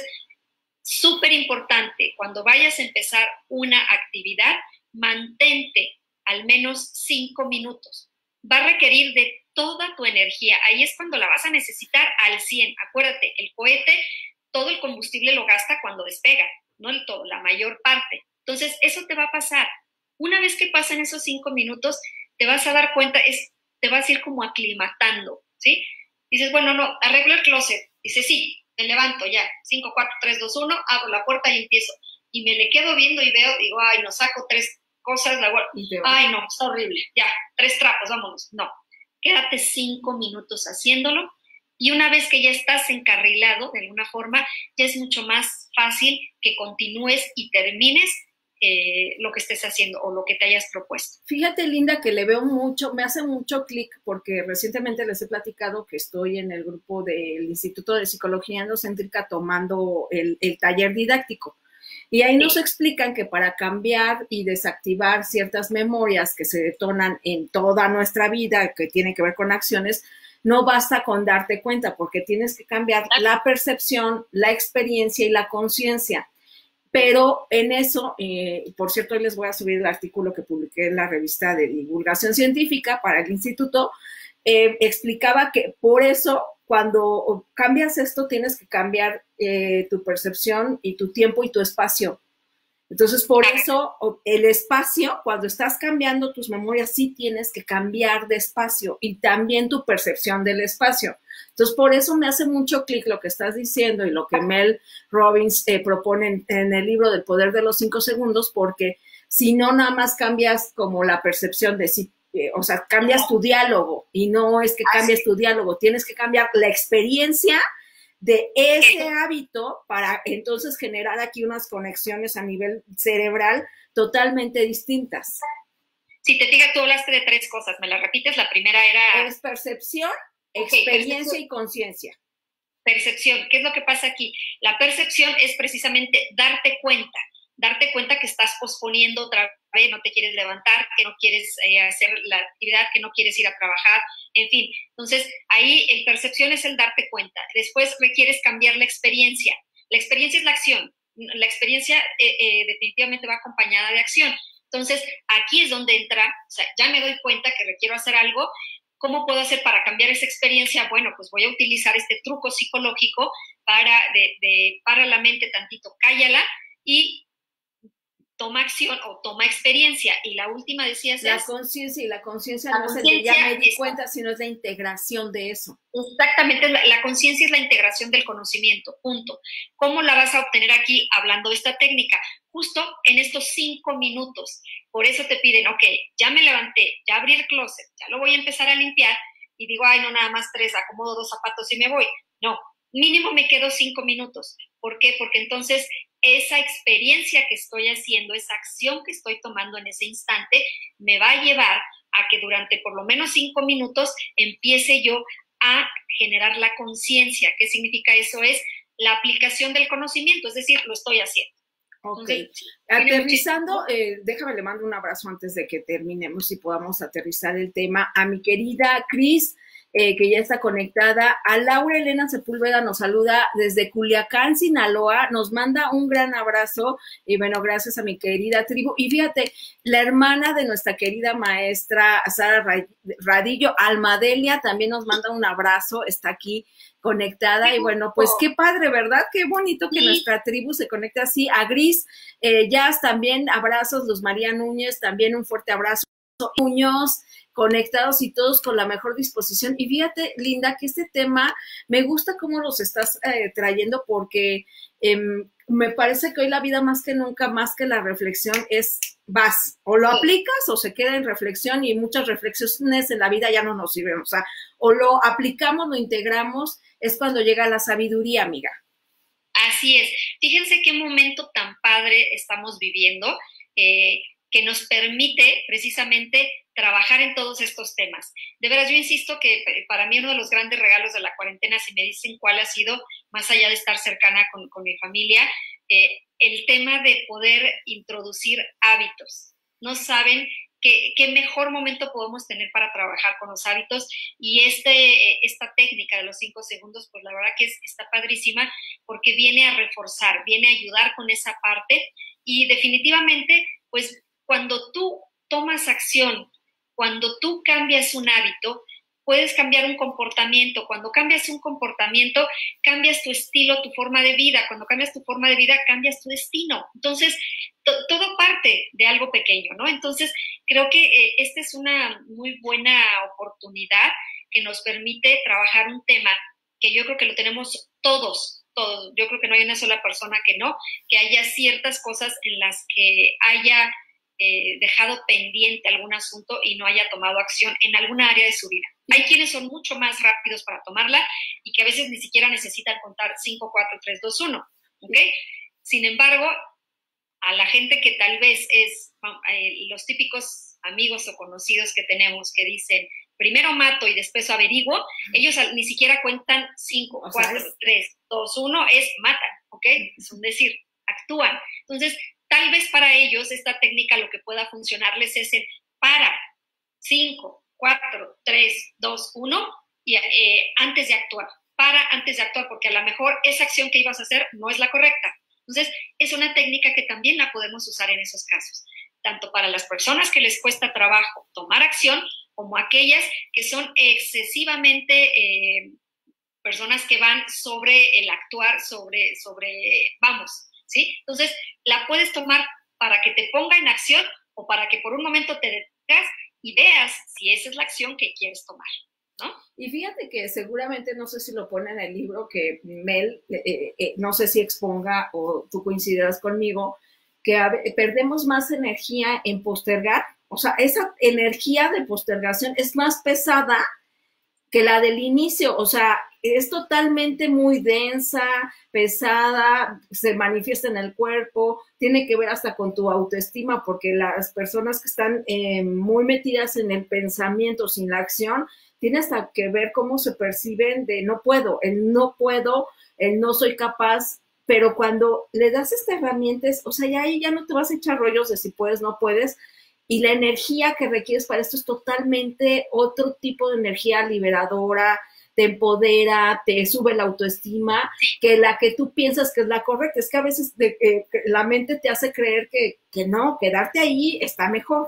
súper importante, cuando vayas a empezar una actividad, mantente al menos cinco minutos. Va a requerir de toda tu energía. Ahí es cuando la vas a necesitar al cien. Acuérdate, el cohete, todo el combustible lo gasta cuando despega, no el todo, la mayor parte. Entonces, eso te va a pasar. Una vez que pasen esos cinco minutos, te vas a dar cuenta, es, te vas a ir como aclimatando, ¿sí? Dices, bueno, no, arreglo el closet. Dices, sí, me levanto ya, cinco, cuatro, tres, dos, uno, abro la puerta y empiezo. Y me le quedo viendo y veo, digo, ay, no, saco tres cosas, la guardo. Ay, no, está horrible, ya, tres trapos, vámonos. No, quédate cinco minutos haciéndolo y una vez que ya estás encarrilado de alguna forma, ya es mucho más fácil que continúes y termines eh, lo que estés haciendo o lo que te hayas propuesto. Fíjate, Linda, que le veo mucho, me hace mucho clic porque recientemente les he platicado que estoy en el grupo del Instituto de Psicología Endocéntrica tomando el, el taller didáctico. Y ahí nos explican que para cambiar y desactivar ciertas memorias que se detonan en toda nuestra vida, que tienen que ver con acciones, no basta con darte cuenta, porque tienes que cambiar la percepción, la experiencia y la conciencia. Pero en eso, eh, por cierto, hoy les voy a subir el artículo que publiqué en la revista de divulgación científica para el instituto, eh, explicaba que por eso cuando cambias esto tienes que cambiar eh, tu percepción y tu tiempo y tu espacio. Entonces, por eso el espacio, cuando estás cambiando tus memorias, sí tienes que cambiar de espacio y también tu percepción del espacio. Entonces, por eso me hace mucho clic lo que estás diciendo y lo que Mel Robbins eh, propone en, en el libro del poder de los cinco segundos, porque si no, nada más cambias como la percepción de si, eh, o sea, cambias tu diálogo y no es que cambies tu diálogo, tienes que cambiar la experiencia de ese hábito para entonces generar aquí unas conexiones a nivel cerebral totalmente distintas. Si te fijas, tú hablaste de tres cosas, ¿me las repites? La primera era... Es percepción, okay, experiencia percepción. Y conciencia. Percepción, ¿qué es lo que pasa aquí? La percepción es precisamente darte cuenta, darte cuenta que estás posponiendo otra vez, no te quieres levantar, que no quieres eh, hacer la actividad, que no quieres ir a trabajar, en fin. Entonces, ahí el percepción es el darte cuenta. Después requieres cambiar la experiencia. La experiencia es la acción. La experiencia eh, eh, definitivamente va acompañada de acción. Entonces, aquí es donde entra, o sea, ya me doy cuenta que requiero hacer algo. ¿Cómo puedo hacer para cambiar esa experiencia? Bueno, pues voy a utilizar este truco psicológico para, de, de, para la mente tantito, cállala y toma acción o toma experiencia. Y la última decías la conciencia, y la conciencia no es el de ya me di es, cuenta, sino es la integración de eso. Exactamente, la, la conciencia es la integración del conocimiento, punto. ¿Cómo la vas a obtener aquí hablando de esta técnica? Justo en estos cinco minutos. Por eso te piden, ok, ya me levanté, ya abrí el closet, ya lo voy a empezar a limpiar y digo, ay, no, nada más tres, acomodo dos zapatos y me voy. No, mínimo me quedo cinco minutos. ¿Por qué? Porque entonces esa experiencia que estoy haciendo, esa acción que estoy tomando en ese instante, me va a llevar a que durante por lo menos cinco minutos empiece yo a generar la conciencia. ¿Qué significa eso? Es la aplicación del conocimiento, es decir, lo estoy haciendo. Ok, entonces, aterrizando, eh, déjame le mando un abrazo antes de que terminemos y podamos aterrizar el tema a mi querida Cris, eh, que ya está conectada. A Laura Elena Sepúlveda nos saluda desde Culiacán, Sinaloa, nos manda un gran abrazo y bueno, gracias a mi querida tribu. Y fíjate, la hermana de nuestra querida maestra Sara Radillo, Almadelia, también nos manda un abrazo, está aquí conectada y bueno, pues qué padre, ¿verdad? Qué bonito que sí. Nuestra tribu se conecte así. A Gris, eh, Jazz también, abrazos, Luz María Núñez, también un fuerte abrazo. Muñoz, conectados y todos con la mejor disposición. Y fíjate, Linda, que este tema me gusta cómo los estás eh, trayendo porque eh, me parece que hoy la vida más que nunca, más que la reflexión es vas, o lo aplicas o se queda en reflexión y muchas reflexiones en la vida ya no nos sirven, o sea, o lo aplicamos, lo integramos, es cuando llega la sabiduría, amiga. Así es. Fíjense qué momento tan padre estamos viviendo, eh, que nos permite precisamente trabajar en todos estos temas. De veras, yo insisto que para mí uno de los grandes regalos de la cuarentena, si me dicen cuál ha sido, más allá de estar cercana con, con mi familia, eh, el tema de poder introducir hábitos. No saben ¿qué, qué mejor momento podemos tener para trabajar con los hábitos? Y este, esta técnica de los cinco segundos, pues la verdad que es, está padrísima porque viene a reforzar, viene a ayudar con esa parte y definitivamente, pues cuando tú tomas acción, cuando tú cambias un hábito, puedes cambiar un comportamiento. Cuando cambias un comportamiento, cambias tu estilo, tu forma de vida. Cuando cambias tu forma de vida, cambias tu destino. Entonces, to- todo parte de algo pequeño, ¿no? Entonces, creo que eh, esta es una muy buena oportunidad que nos permite trabajar un tema que yo creo que lo tenemos todos, todos. Yo creo que no hay una sola persona que no, que haya ciertas cosas en las que haya eh, dejado pendiente algún asunto y no haya tomado acción en alguna área de su vida. Hay quienes son mucho más rápidos para tomarla y que a veces ni siquiera necesitan contar cinco, cuatro, tres, dos, uno, ¿ok? Sin embargo, a la gente que tal vez es eh, los típicos amigos o conocidos que tenemos que dicen, primero mato y después averiguo, ellos ni siquiera cuentan cinco, cuatro, tres, dos, uno, es matan, ¿ok? Es un decir, actúan. Entonces, tal vez para ellos esta técnica lo que pueda funcionarles es el para, cinco, cuatro, tres, dos, uno, y eh, antes de actuar, para antes de actuar, porque a lo mejor esa acción que ibas a hacer no es la correcta. Entonces, es una técnica que también la podemos usar en esos casos, tanto para las personas que les cuesta trabajo tomar acción, como aquellas que son excesivamente eh, personas que van sobre el actuar, sobre, sobre, vamos, ¿sí? Entonces, la puedes tomar para que te ponga en acción o para que por un momento te detengas y veas si esa es la acción que quieres tomar, ¿no? Y fíjate que seguramente, no sé si lo pone en el libro, que Mel, eh, eh, no sé si exponga o tú coincidirás conmigo, que a, perdemos más energía en postergar, o sea, esa energía de postergación es más pesada que la del inicio, o sea, es totalmente muy densa, pesada, se manifiesta en el cuerpo, tiene que ver hasta con tu autoestima, porque las personas que están eh, muy metidas en el pensamiento sin la acción, tiene hasta que ver cómo se perciben de no puedo, el no puedo, el no soy capaz, pero cuando le das esta herramienta, o sea, ya ahí ya no te vas a echar rollos de si puedes, no puedes, y la energía que requieres para esto es totalmente otro tipo de energía liberadora, te empodera, te sube la autoestima, que la que tú piensas que es la correcta. Es que a veces de, eh, la mente te hace creer que, que no, quedarte ahí está mejor.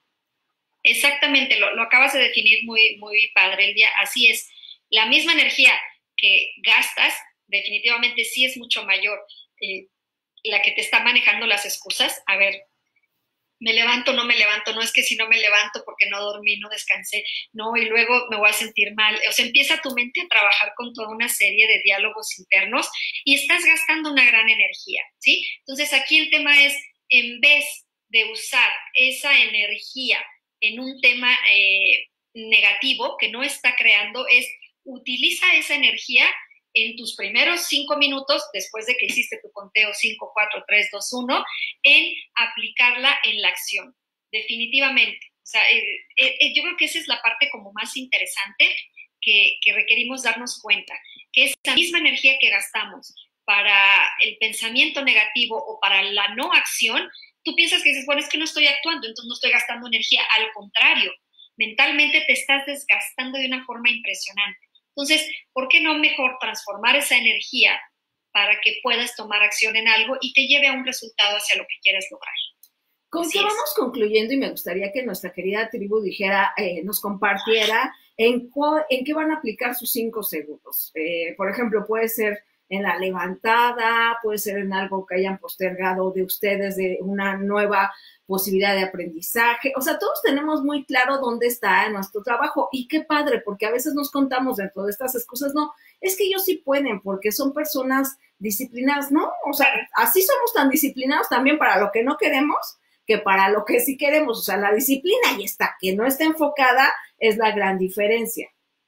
Exactamente, lo, lo acabas de definir muy, muy padre, Elvia. Así es, la misma energía que gastas definitivamente sí es mucho mayor. Eh, la que te está manejando las excusas, a ver, me levanto, no me levanto, no es que si no me levanto porque no dormí, no descansé, no, y luego me voy a sentir mal. O sea, empieza tu mente a trabajar con toda una serie de diálogos internos y estás gastando una gran energía, ¿sí? Entonces aquí el tema es, en vez de usar esa energía en un tema eh, negativo que no está creando, es utiliza esa energía en tus primeros cinco minutos, después de que hiciste tu conteo cinco, cuatro, tres, dos, uno, en aplicarla en la acción, definitivamente. O sea, eh, eh, yo creo que esa es la parte como más interesante que, que requerimos darnos cuenta, que esa misma energía que gastamos para el pensamiento negativo o para la no acción, tú piensas que dices, bueno, es que no estoy actuando, entonces no estoy gastando energía. Al contrario, mentalmente te estás desgastando de una forma impresionante. Entonces, ¿por qué no mejor transformar esa energía para que puedas tomar acción en algo y te lleve a un resultado hacia lo que quieres lograr? ¿Con qué vamos concluyendo? Y me gustaría que nuestra querida tribu dijera, eh, nos compartiera en, en qué van a aplicar sus cinco segundos. Eh, por ejemplo, puede ser en la levantada, puede ser en algo que hayan postergado de ustedes, de una nueva posibilidad de aprendizaje. O sea, todos tenemos muy claro dónde está nuestro trabajo y qué padre, porque a veces nos contamos dentro de estas excusas, no, es que ellos sí pueden porque son personas disciplinadas, ¿no? O sea, así somos tan disciplinados también para lo que no queremos que para lo que sí queremos. O sea, la disciplina ahí está, que no está enfocada es la gran diferencia.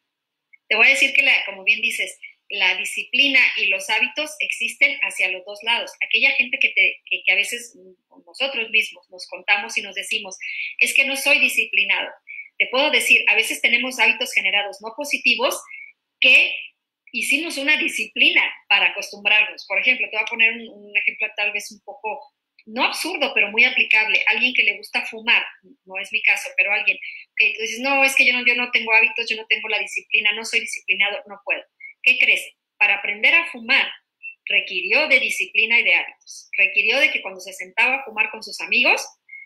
Te voy a decir que, la, como bien dices, la disciplina y los hábitos existen hacia los dos lados. Aquella gente que, te, que, que a veces nosotros mismos nos contamos y nos decimos, es que no soy disciplinado. Te puedo decir, a veces tenemos hábitos generados no positivos que hicimos una disciplina para acostumbrarnos. Por ejemplo, te voy a poner un, un ejemplo tal vez un poco no absurdo, pero muy aplicable. Alguien que le gusta fumar, no es mi caso, pero alguien que tú dices, no, es que yo no, yo no tengo hábitos, yo no tengo la disciplina, no soy disciplinado, no puedo. ¿Qué crees? Para aprender a fumar requirió de disciplina y de hábitos. Requirió de que cuando se sentaba a fumar con sus amigos,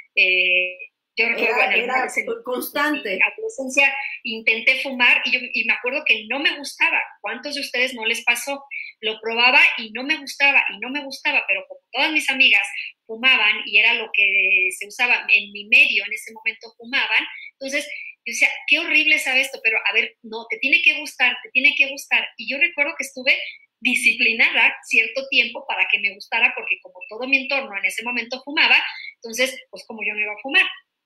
eh, yo recuerdo, era, bueno, era constante. En la adolescencia intenté fumar y, yo, y me acuerdo que no me gustaba. ¿Cuántos de ustedes no les pasó? Lo probaba y no me gustaba, y no me gustaba, pero como todas mis amigas fumaban y era lo que se usaba en mi medio, en ese momento fumaban, entonces yo decía, qué horrible sabe esto, pero a ver, no, te tiene que gustar, te tiene que gustar. Y yo recuerdo que estuve disciplinada cierto tiempo para que me gustara, porque como todo mi entorno en ese momento fumaba, entonces, pues como yo no iba a fumar.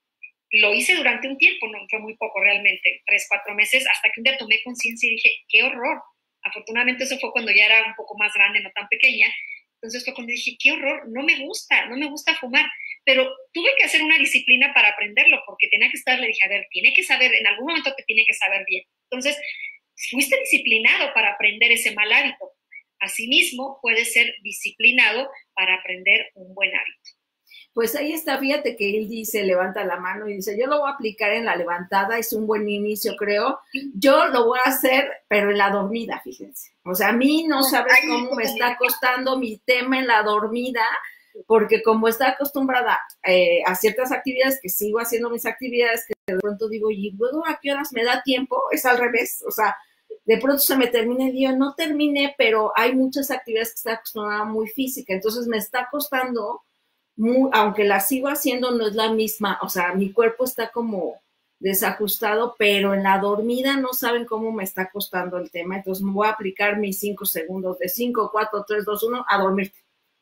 Lo hice durante un tiempo, no fue muy poco realmente, tres, cuatro meses, hasta que un día tomé conciencia y dije, qué horror. Afortunadamente eso fue cuando ya era un poco más grande, no tan pequeña. Entonces fue cuando dije, qué horror, no me gusta, no me gusta fumar. Pero tuve que hacer una disciplina para aprenderlo, porque tenía que estar, le dije, a ver, tiene que saber, en algún momento te tiene que saber bien. Entonces, fuiste disciplinado para aprender ese mal hábito. Asimismo, puedes ser disciplinado para aprender un buen hábito. Pues ahí está, fíjate que él dice, levanta la mano y dice, yo lo voy a aplicar en la levantada, es un buen inicio, creo. Yo lo voy a hacer, pero en la dormida, fíjense. O sea, a mí no sabes cómo me está costando mi tema en la dormida, porque como está acostumbrada eh, a ciertas actividades, que sigo haciendo mis actividades, que de pronto digo, y luego a qué horas me da tiempo, es al revés, o sea, de pronto se me termina el día, no terminé, pero hay muchas actividades que está acostumbrada muy física, entonces me está costando. Muy, aunque la sigo haciendo, no es la misma, o sea, mi cuerpo está como desajustado, pero en la dormida no saben cómo me está costando el tema, entonces me voy a aplicar mis cinco segundos de cinco, cuatro, tres, dos, uno, a dormirte.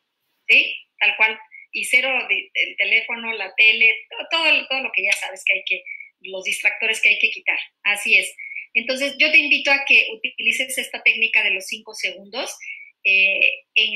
Sí, tal cual, y cero de, el teléfono, la tele, todo, todo, todo lo que ya sabes que hay que, los distractores que hay que quitar, así es. Entonces yo te invito a que utilices esta técnica de los cinco segundos eh,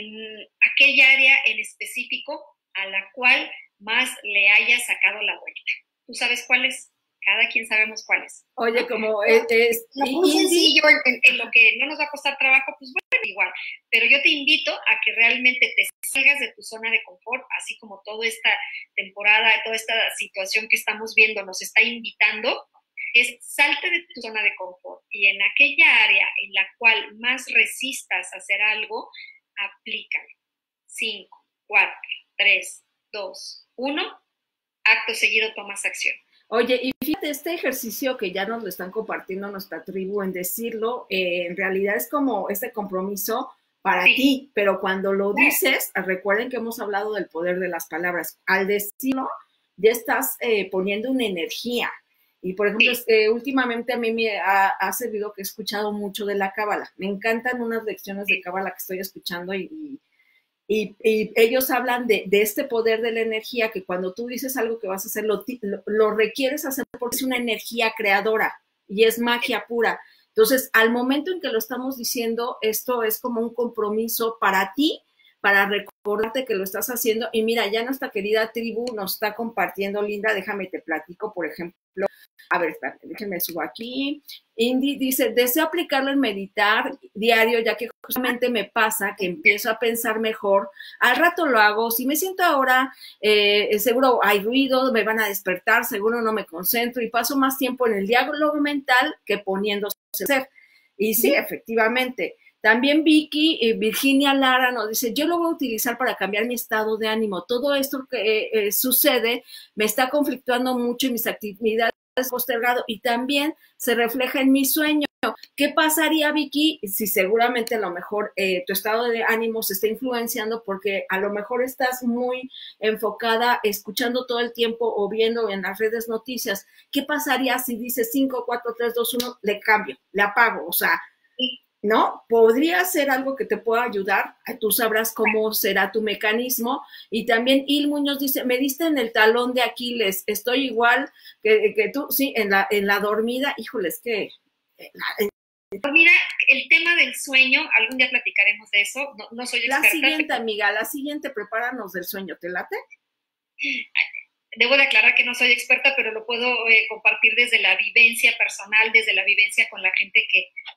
en aquella área en específico a la cual más le haya sacado la vuelta. ¿Tú sabes cuál es? Cada quien sabemos cuál es. Oye, como es... es lo muy sencillo, en, en lo que no nos va a costar trabajo, pues bueno, igual. Pero yo te invito a que realmente te salgas de tu zona de confort, así como toda esta temporada, toda esta situación que estamos viendo nos está invitando, es salte de tu zona de confort y en aquella área en la cual más resistas a hacer algo, aplícalo. Cinco, cuatro, tres, dos, uno, acto seguido tomas acción. Oye, y fíjate, este ejercicio que ya nos lo están compartiendo nuestra tribu en decirlo, eh, en realidad es como este compromiso para sí. ti, pero cuando lo dices, recuerden que hemos hablado del poder de las palabras, al decirlo ya estás eh, poniendo una energía. Y por ejemplo, sí. eh, últimamente a mí me ha, ha servido que he escuchado mucho de la cábala. Me encantan unas lecciones de cábala que estoy escuchando y, y Y, y ellos hablan de, de este poder de la energía, que cuando tú dices algo que vas a hacer, lo, lo, lo requieres hacer porque es una energía creadora y es magia pura. Entonces, al momento en que lo estamos diciendo, esto es como un compromiso para ti, para recordarte que lo estás haciendo. Y mira, ya nuestra querida tribu nos está compartiendo, Linda, déjame te platico, por ejemplo. A ver, espérate, déjenme subo aquí. Indy dice, deseo aplicarlo en meditar diario, ya que justamente me pasa que empiezo a pensar mejor. Al rato lo hago. Si me siento ahora, eh, seguro hay ruido, me van a despertar, seguro no me concentro y paso más tiempo en el diálogo mental que poniéndose a hacer. Y sí, efectivamente. También Vicky, eh, Virginia Lara nos dice, yo lo voy a utilizar para cambiar mi estado de ánimo. Todo esto que eh, eh, sucede me está conflictuando mucho en mis actividades postergado y también se refleja en mi sueño. ¿Qué pasaría, Vicky, si seguramente a lo mejor eh, tu estado de ánimo se está influenciando porque a lo mejor estás muy enfocada escuchando todo el tiempo o viendo en las redes noticias? ¿Qué pasaría si dices cinco, cuatro, tres, dos, uno, le cambio, le apago? O sea, ¿no? Podría ser algo que te pueda ayudar, tú sabrás cómo será tu mecanismo. Y también Il Muñoz dice, me diste en el talón de Aquiles, estoy igual que, que tú, sí, en la, en la dormida, híjoles, que... Mira, el tema del sueño, algún día platicaremos de eso, no, no soy experta. La siguiente, pero... amiga, la siguiente, prepáranos del sueño, ¿te late? Debo de aclarar que no soy experta, pero lo puedo eh, compartir desde la vivencia personal, desde la vivencia con la gente que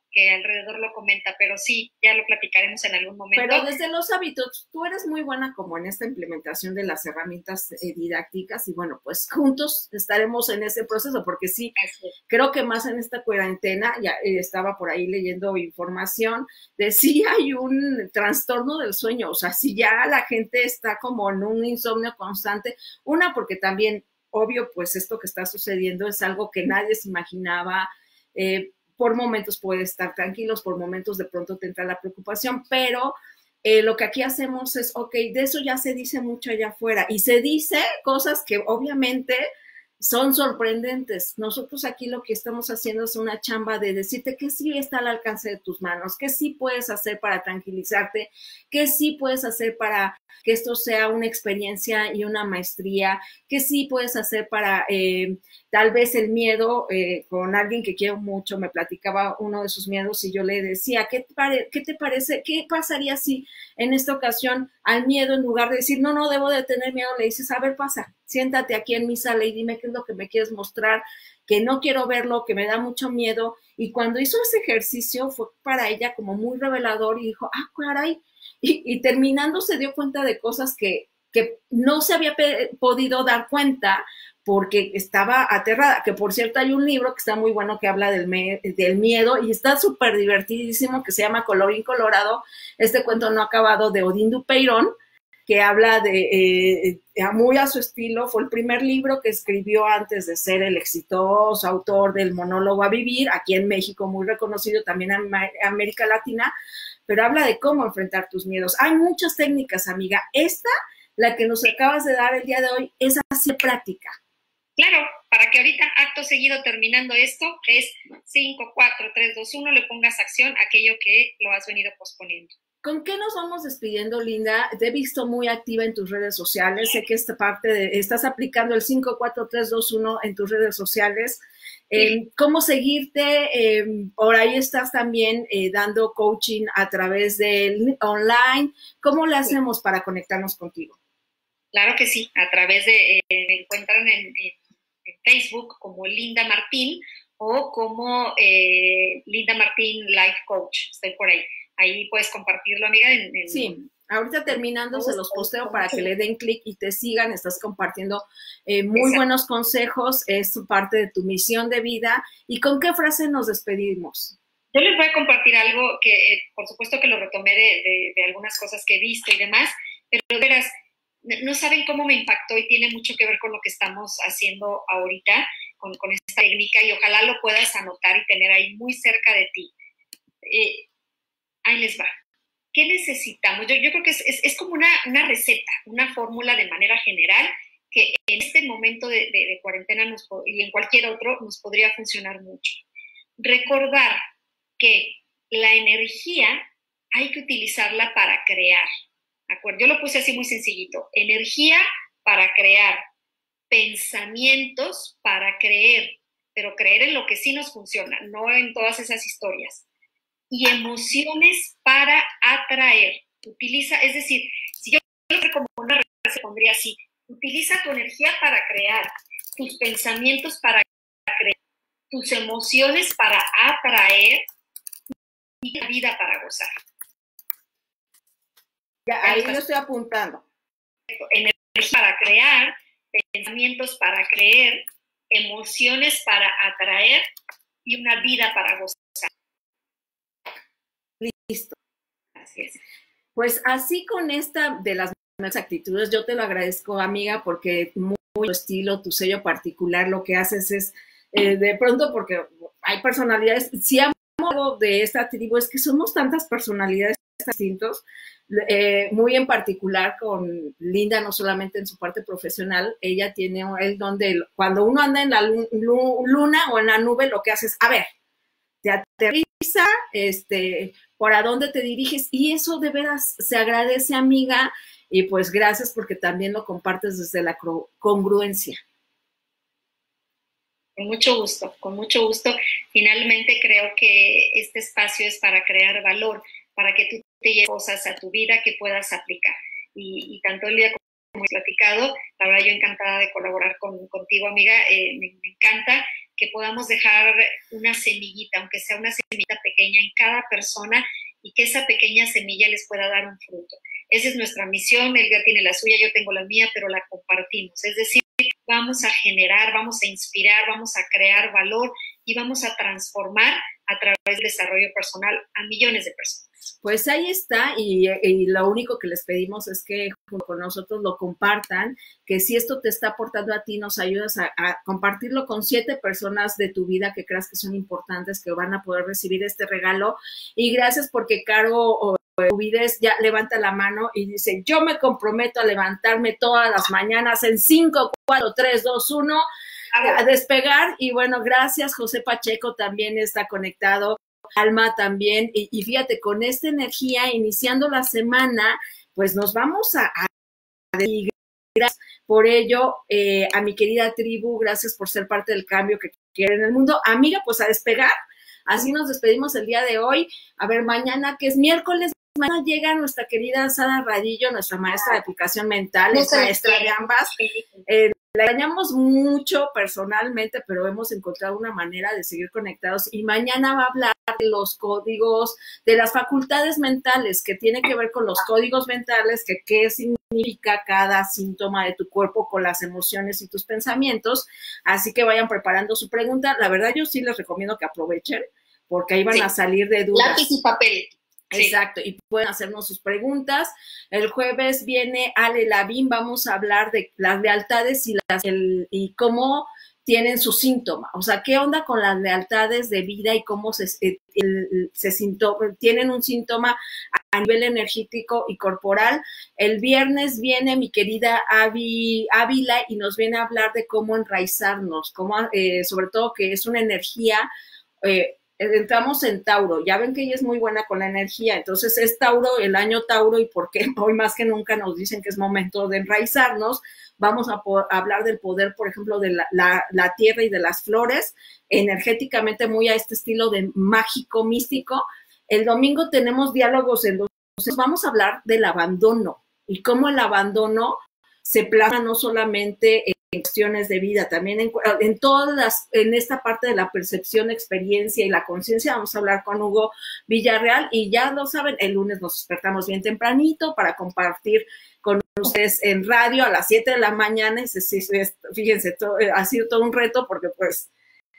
que alrededor lo comenta, pero sí, ya lo platicaremos en algún momento. Pero desde los hábitos, tú eres muy buena como en esta implementación de las herramientas eh, didácticas y bueno, pues juntos estaremos en ese proceso, porque sí, creo que más en esta cuarentena, ya eh, estaba por ahí leyendo información, de si hay un trastorno del sueño, o sea, si ya la gente está como en un insomnio constante, una porque también, obvio, pues esto que está sucediendo es algo que nadie se imaginaba, eh, por momentos puedes estar tranquilos, por momentos de pronto te entra la preocupación, pero eh, lo que aquí hacemos es, ok, de eso ya se dice mucho allá afuera y se dice cosas que obviamente son sorprendentes. Nosotros aquí lo que estamos haciendo es una chamba de decirte que sí está al alcance de tus manos, que sí puedes hacer para tranquilizarte, que sí puedes hacer para que esto sea una experiencia y una maestría, que sí puedes hacer para eh, tal vez el miedo, eh, con alguien que quiero mucho, me platicaba uno de sus miedos y yo le decía, ¿qué te, pare qué te parece? ¿Qué pasaría si en esta ocasión al miedo, en lugar de decir, no, no debo de tener miedo, le dices, a ver, pasa, siéntate aquí en mi sala y dime qué es lo que me quieres mostrar, que no quiero verlo, que me da mucho miedo? Y cuando hizo ese ejercicio fue para ella como muy revelador y dijo, ah, caray, y, y terminando se dio cuenta de cosas que, que no se había podido dar cuenta porque estaba aterrada, que por cierto hay un libro que está muy bueno que habla del, me del miedo y está súper divertidísimo, que se llama Colorín Colorado, este cuento no acabado de Odín Dupeirón, que habla de, eh, muy a su estilo, fue el primer libro que escribió antes de ser el exitoso autor del monólogo A Vivir, aquí en México muy reconocido, también en América Latina, pero habla de cómo enfrentar tus miedos. Hay muchas técnicas, amiga. Esta, la que nos acabas de dar el día de hoy, es así práctica. Claro, para que ahorita, acto seguido, terminando esto, es cinco, cuatro, tres, dos, uno, le pongas acción a aquello que lo has venido posponiendo. ¿Con qué nos vamos despidiendo, Linda? Te he visto muy activa en tus redes sociales. Sé que esta parte de, estás aplicando el cinco, cuatro, tres, dos, uno en tus redes sociales. Eh, ¿Cómo seguirte? Eh, por ahí estás también eh, dando coaching a través del online. ¿Cómo le hacemos para conectarnos contigo? Claro que sí, a través de, eh, me encuentran en, en, en Facebook como Linda Martín o como eh, Linda Martín Life Coach. Estoy por ahí. Ahí puedes compartirlo, amiga. En, en, sí, ahorita terminando se los posteo para que le den clic y te sigan. Estás compartiendo eh, muy Exacto. buenos consejos, es parte de tu misión de vida. ¿Y con qué frase nos despedimos? Yo les voy a compartir algo que, eh, por supuesto que lo retomé de, de, de algunas cosas que he visto y demás, pero verás, no saben cómo me impactó y tiene mucho que ver con lo que estamos haciendo ahorita, con, con esta técnica, y ojalá lo puedas anotar y tener ahí muy cerca de ti. Eh, Ahí les va. ¿Qué necesitamos? Yo, yo creo que es, es, es como una, una receta, una fórmula de manera general que en este momento de, de, de cuarentena nos, y en cualquier otro nos podría funcionar mucho. Recordar que la energía hay que utilizarla para crear. ¿De acuerdo? Yo lo puse así muy sencillito. Energía para crear, pensamientos para creer, pero creer en lo que sí nos funciona, no en todas esas historias. Y emociones para atraer. Utiliza, es decir, si yo como una receta pondría así, utiliza tu energía para crear, tus pensamientos para creer, tus emociones para atraer y la vida para gozar. Ya, ahí lo estoy apuntando. Energía para crear, pensamientos para creer, emociones para atraer y una vida para gozar. Listo. Así es. Pues así con esta de las actitudes, yo te lo agradezco, amiga, porque muy tu estilo, tu sello particular, lo que haces es, eh, de pronto, porque hay personalidades, si amo algo de esta tribu es que somos tantas personalidades distintas, eh, muy en particular con Linda, no solamente en su parte profesional, ella tiene el don de, cuando uno anda en la luna o en la nube, lo que hace es, a ver, te aterriza, este, por a dónde te diriges, y eso de veras se agradece, amiga, y pues gracias porque también lo compartes desde la congruencia. Con mucho gusto, con mucho gusto. Finalmente creo que este espacio es para crear valor, para que tú te lleves cosas a tu vida que puedas aplicar. Y, y tanto Lidia como he platicado, la verdad yo encantada de colaborar con, contigo, amiga, eh, me, me encanta que podamos dejar una semillita, aunque sea una semillita pequeña en cada persona, y que esa pequeña semilla les pueda dar un fruto. Esa es nuestra misión. Elga tiene la suya, yo tengo la mía, pero la compartimos. Es decir, vamos a generar, vamos a inspirar, vamos a crear valor y vamos a transformar a través del desarrollo personal a millones de personas. Pues ahí está, y, y lo único que les pedimos es que junto con nosotros lo compartan, que si esto te está aportando a ti, nos ayudas a, a compartirlo con siete personas de tu vida que creas que son importantes, que van a poder recibir este regalo. Y gracias porque Caro Ubides ya levanta la mano y dice, yo me comprometo a levantarme todas las mañanas en cinco, cuatro, tres, dos, uno, a despegar. Y bueno, gracias. José Pacheco también está conectado. Alma también, y, y fíjate, con esta energía, iniciando la semana, pues nos vamos a, a gracias por ello, eh, a mi querida tribu, gracias por ser parte del cambio que quiere en el mundo. Amiga, pues a despegar, así nos despedimos el día de hoy. A ver, mañana, que es miércoles, mañana llega nuestra querida Sara Radillo, nuestra maestra de aplicación mental, es maestra de ambas. Eh, La extrañamos mucho personalmente, pero hemos encontrado una manera de seguir conectados, y mañana va a hablar de los códigos, de las facultades mentales, que tiene que ver con los códigos mentales, que qué significa cada síntoma de tu cuerpo con las emociones y tus pensamientos. Así que vayan preparando su pregunta. La verdad, yo sí les recomiendo que aprovechen, porque ahí van sí. a salir de dudas. Lápiz y papel. Exacto, y pueden hacernos sus preguntas. El jueves viene Ale Lavín, vamos a hablar de las lealtades y, las, el, y cómo tienen su síntoma, o sea, qué onda con las lealtades de vida y cómo se, el, se sinto, tienen un síntoma a nivel energético y corporal. El viernes viene mi querida Avi, Ávila y nos viene a hablar de cómo enraizarnos, cómo, eh, sobre todo que es una energía, eh, entramos en Tauro, ya ven que ella es muy buena con la energía, entonces es Tauro, el año Tauro, y porque hoy más que nunca nos dicen que es momento de enraizarnos. Vamos a, a hablar del poder, por ejemplo, de la, la, la tierra y de las flores, energéticamente muy a este estilo de mágico, místico. El domingo tenemos diálogos, entonces vamos a hablar del abandono y cómo el abandono se plasma no solamente en cuestiones de vida, también en, en todas las, en esta parte de la percepción, experiencia y la conciencia. Vamos a hablar con Hugo Villarreal, y ya lo saben, el lunes nos despertamos bien tempranito para compartir con ustedes en radio a las siete de la mañana. Fíjense, todo, ha sido todo un reto porque pues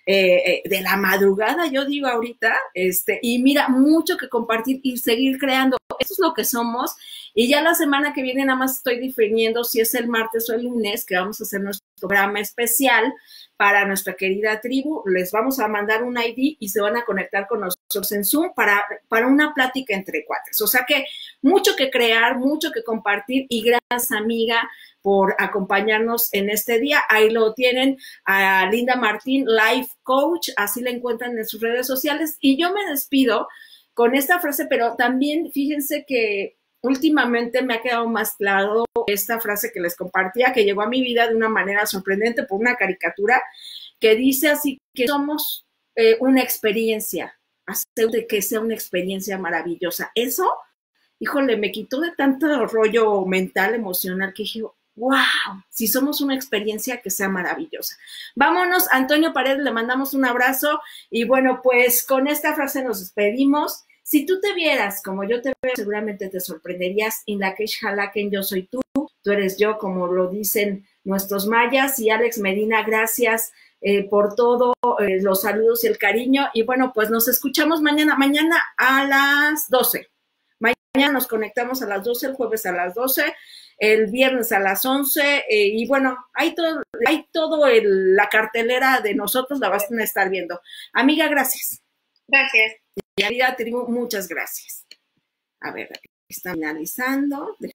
eh, de la madrugada, yo digo ahorita, este, y mira, mucho que compartir y seguir creando. Eso es lo que somos. Y ya la semana que viene nada más estoy definiendo si es el martes o el lunes que vamos a hacer nuestro programa especial para nuestra querida tribu. Les vamos a mandar un I D y se van a conectar con nosotros en Zoom para, para una plática entre cuates. O sea que mucho que crear, mucho que compartir, y gracias, amiga, por acompañarnos en este día. Ahí lo tienen a Linda Martín, Life Coach, así la encuentran en sus redes sociales. Y yo me despido con esta frase, pero también fíjense que últimamente me ha quedado más claro esta frase que les compartía, que llegó a mi vida de una manera sorprendente por una caricatura que dice así, que somos eh, una experiencia, hacer de que sea una experiencia maravillosa. Eso, híjole, me quitó de tanto rollo mental, emocional, que dije, wow, si somos una experiencia que sea maravillosa. Vámonos, Antonio Paredes, le mandamos un abrazo, y bueno, pues con esta frase nos despedimos. Si tú te vieras como yo te veo, seguramente te sorprenderías. Inlakesh Halaken, yo soy tú, tú eres yo, como lo dicen nuestros mayas. Y Alex Medina, gracias eh, por todo, eh, los saludos y el cariño. Y bueno, pues nos escuchamos mañana, mañana a las doce. Mañana nos conectamos a las doce, el jueves a las doce, el viernes a las once. Eh, y bueno, hay todo, hay todo el, la cartelera de nosotros, la vas a estar viendo. Amiga, gracias. Gracias. Y a vida tribu, muchas gracias. A ver, está finalizando.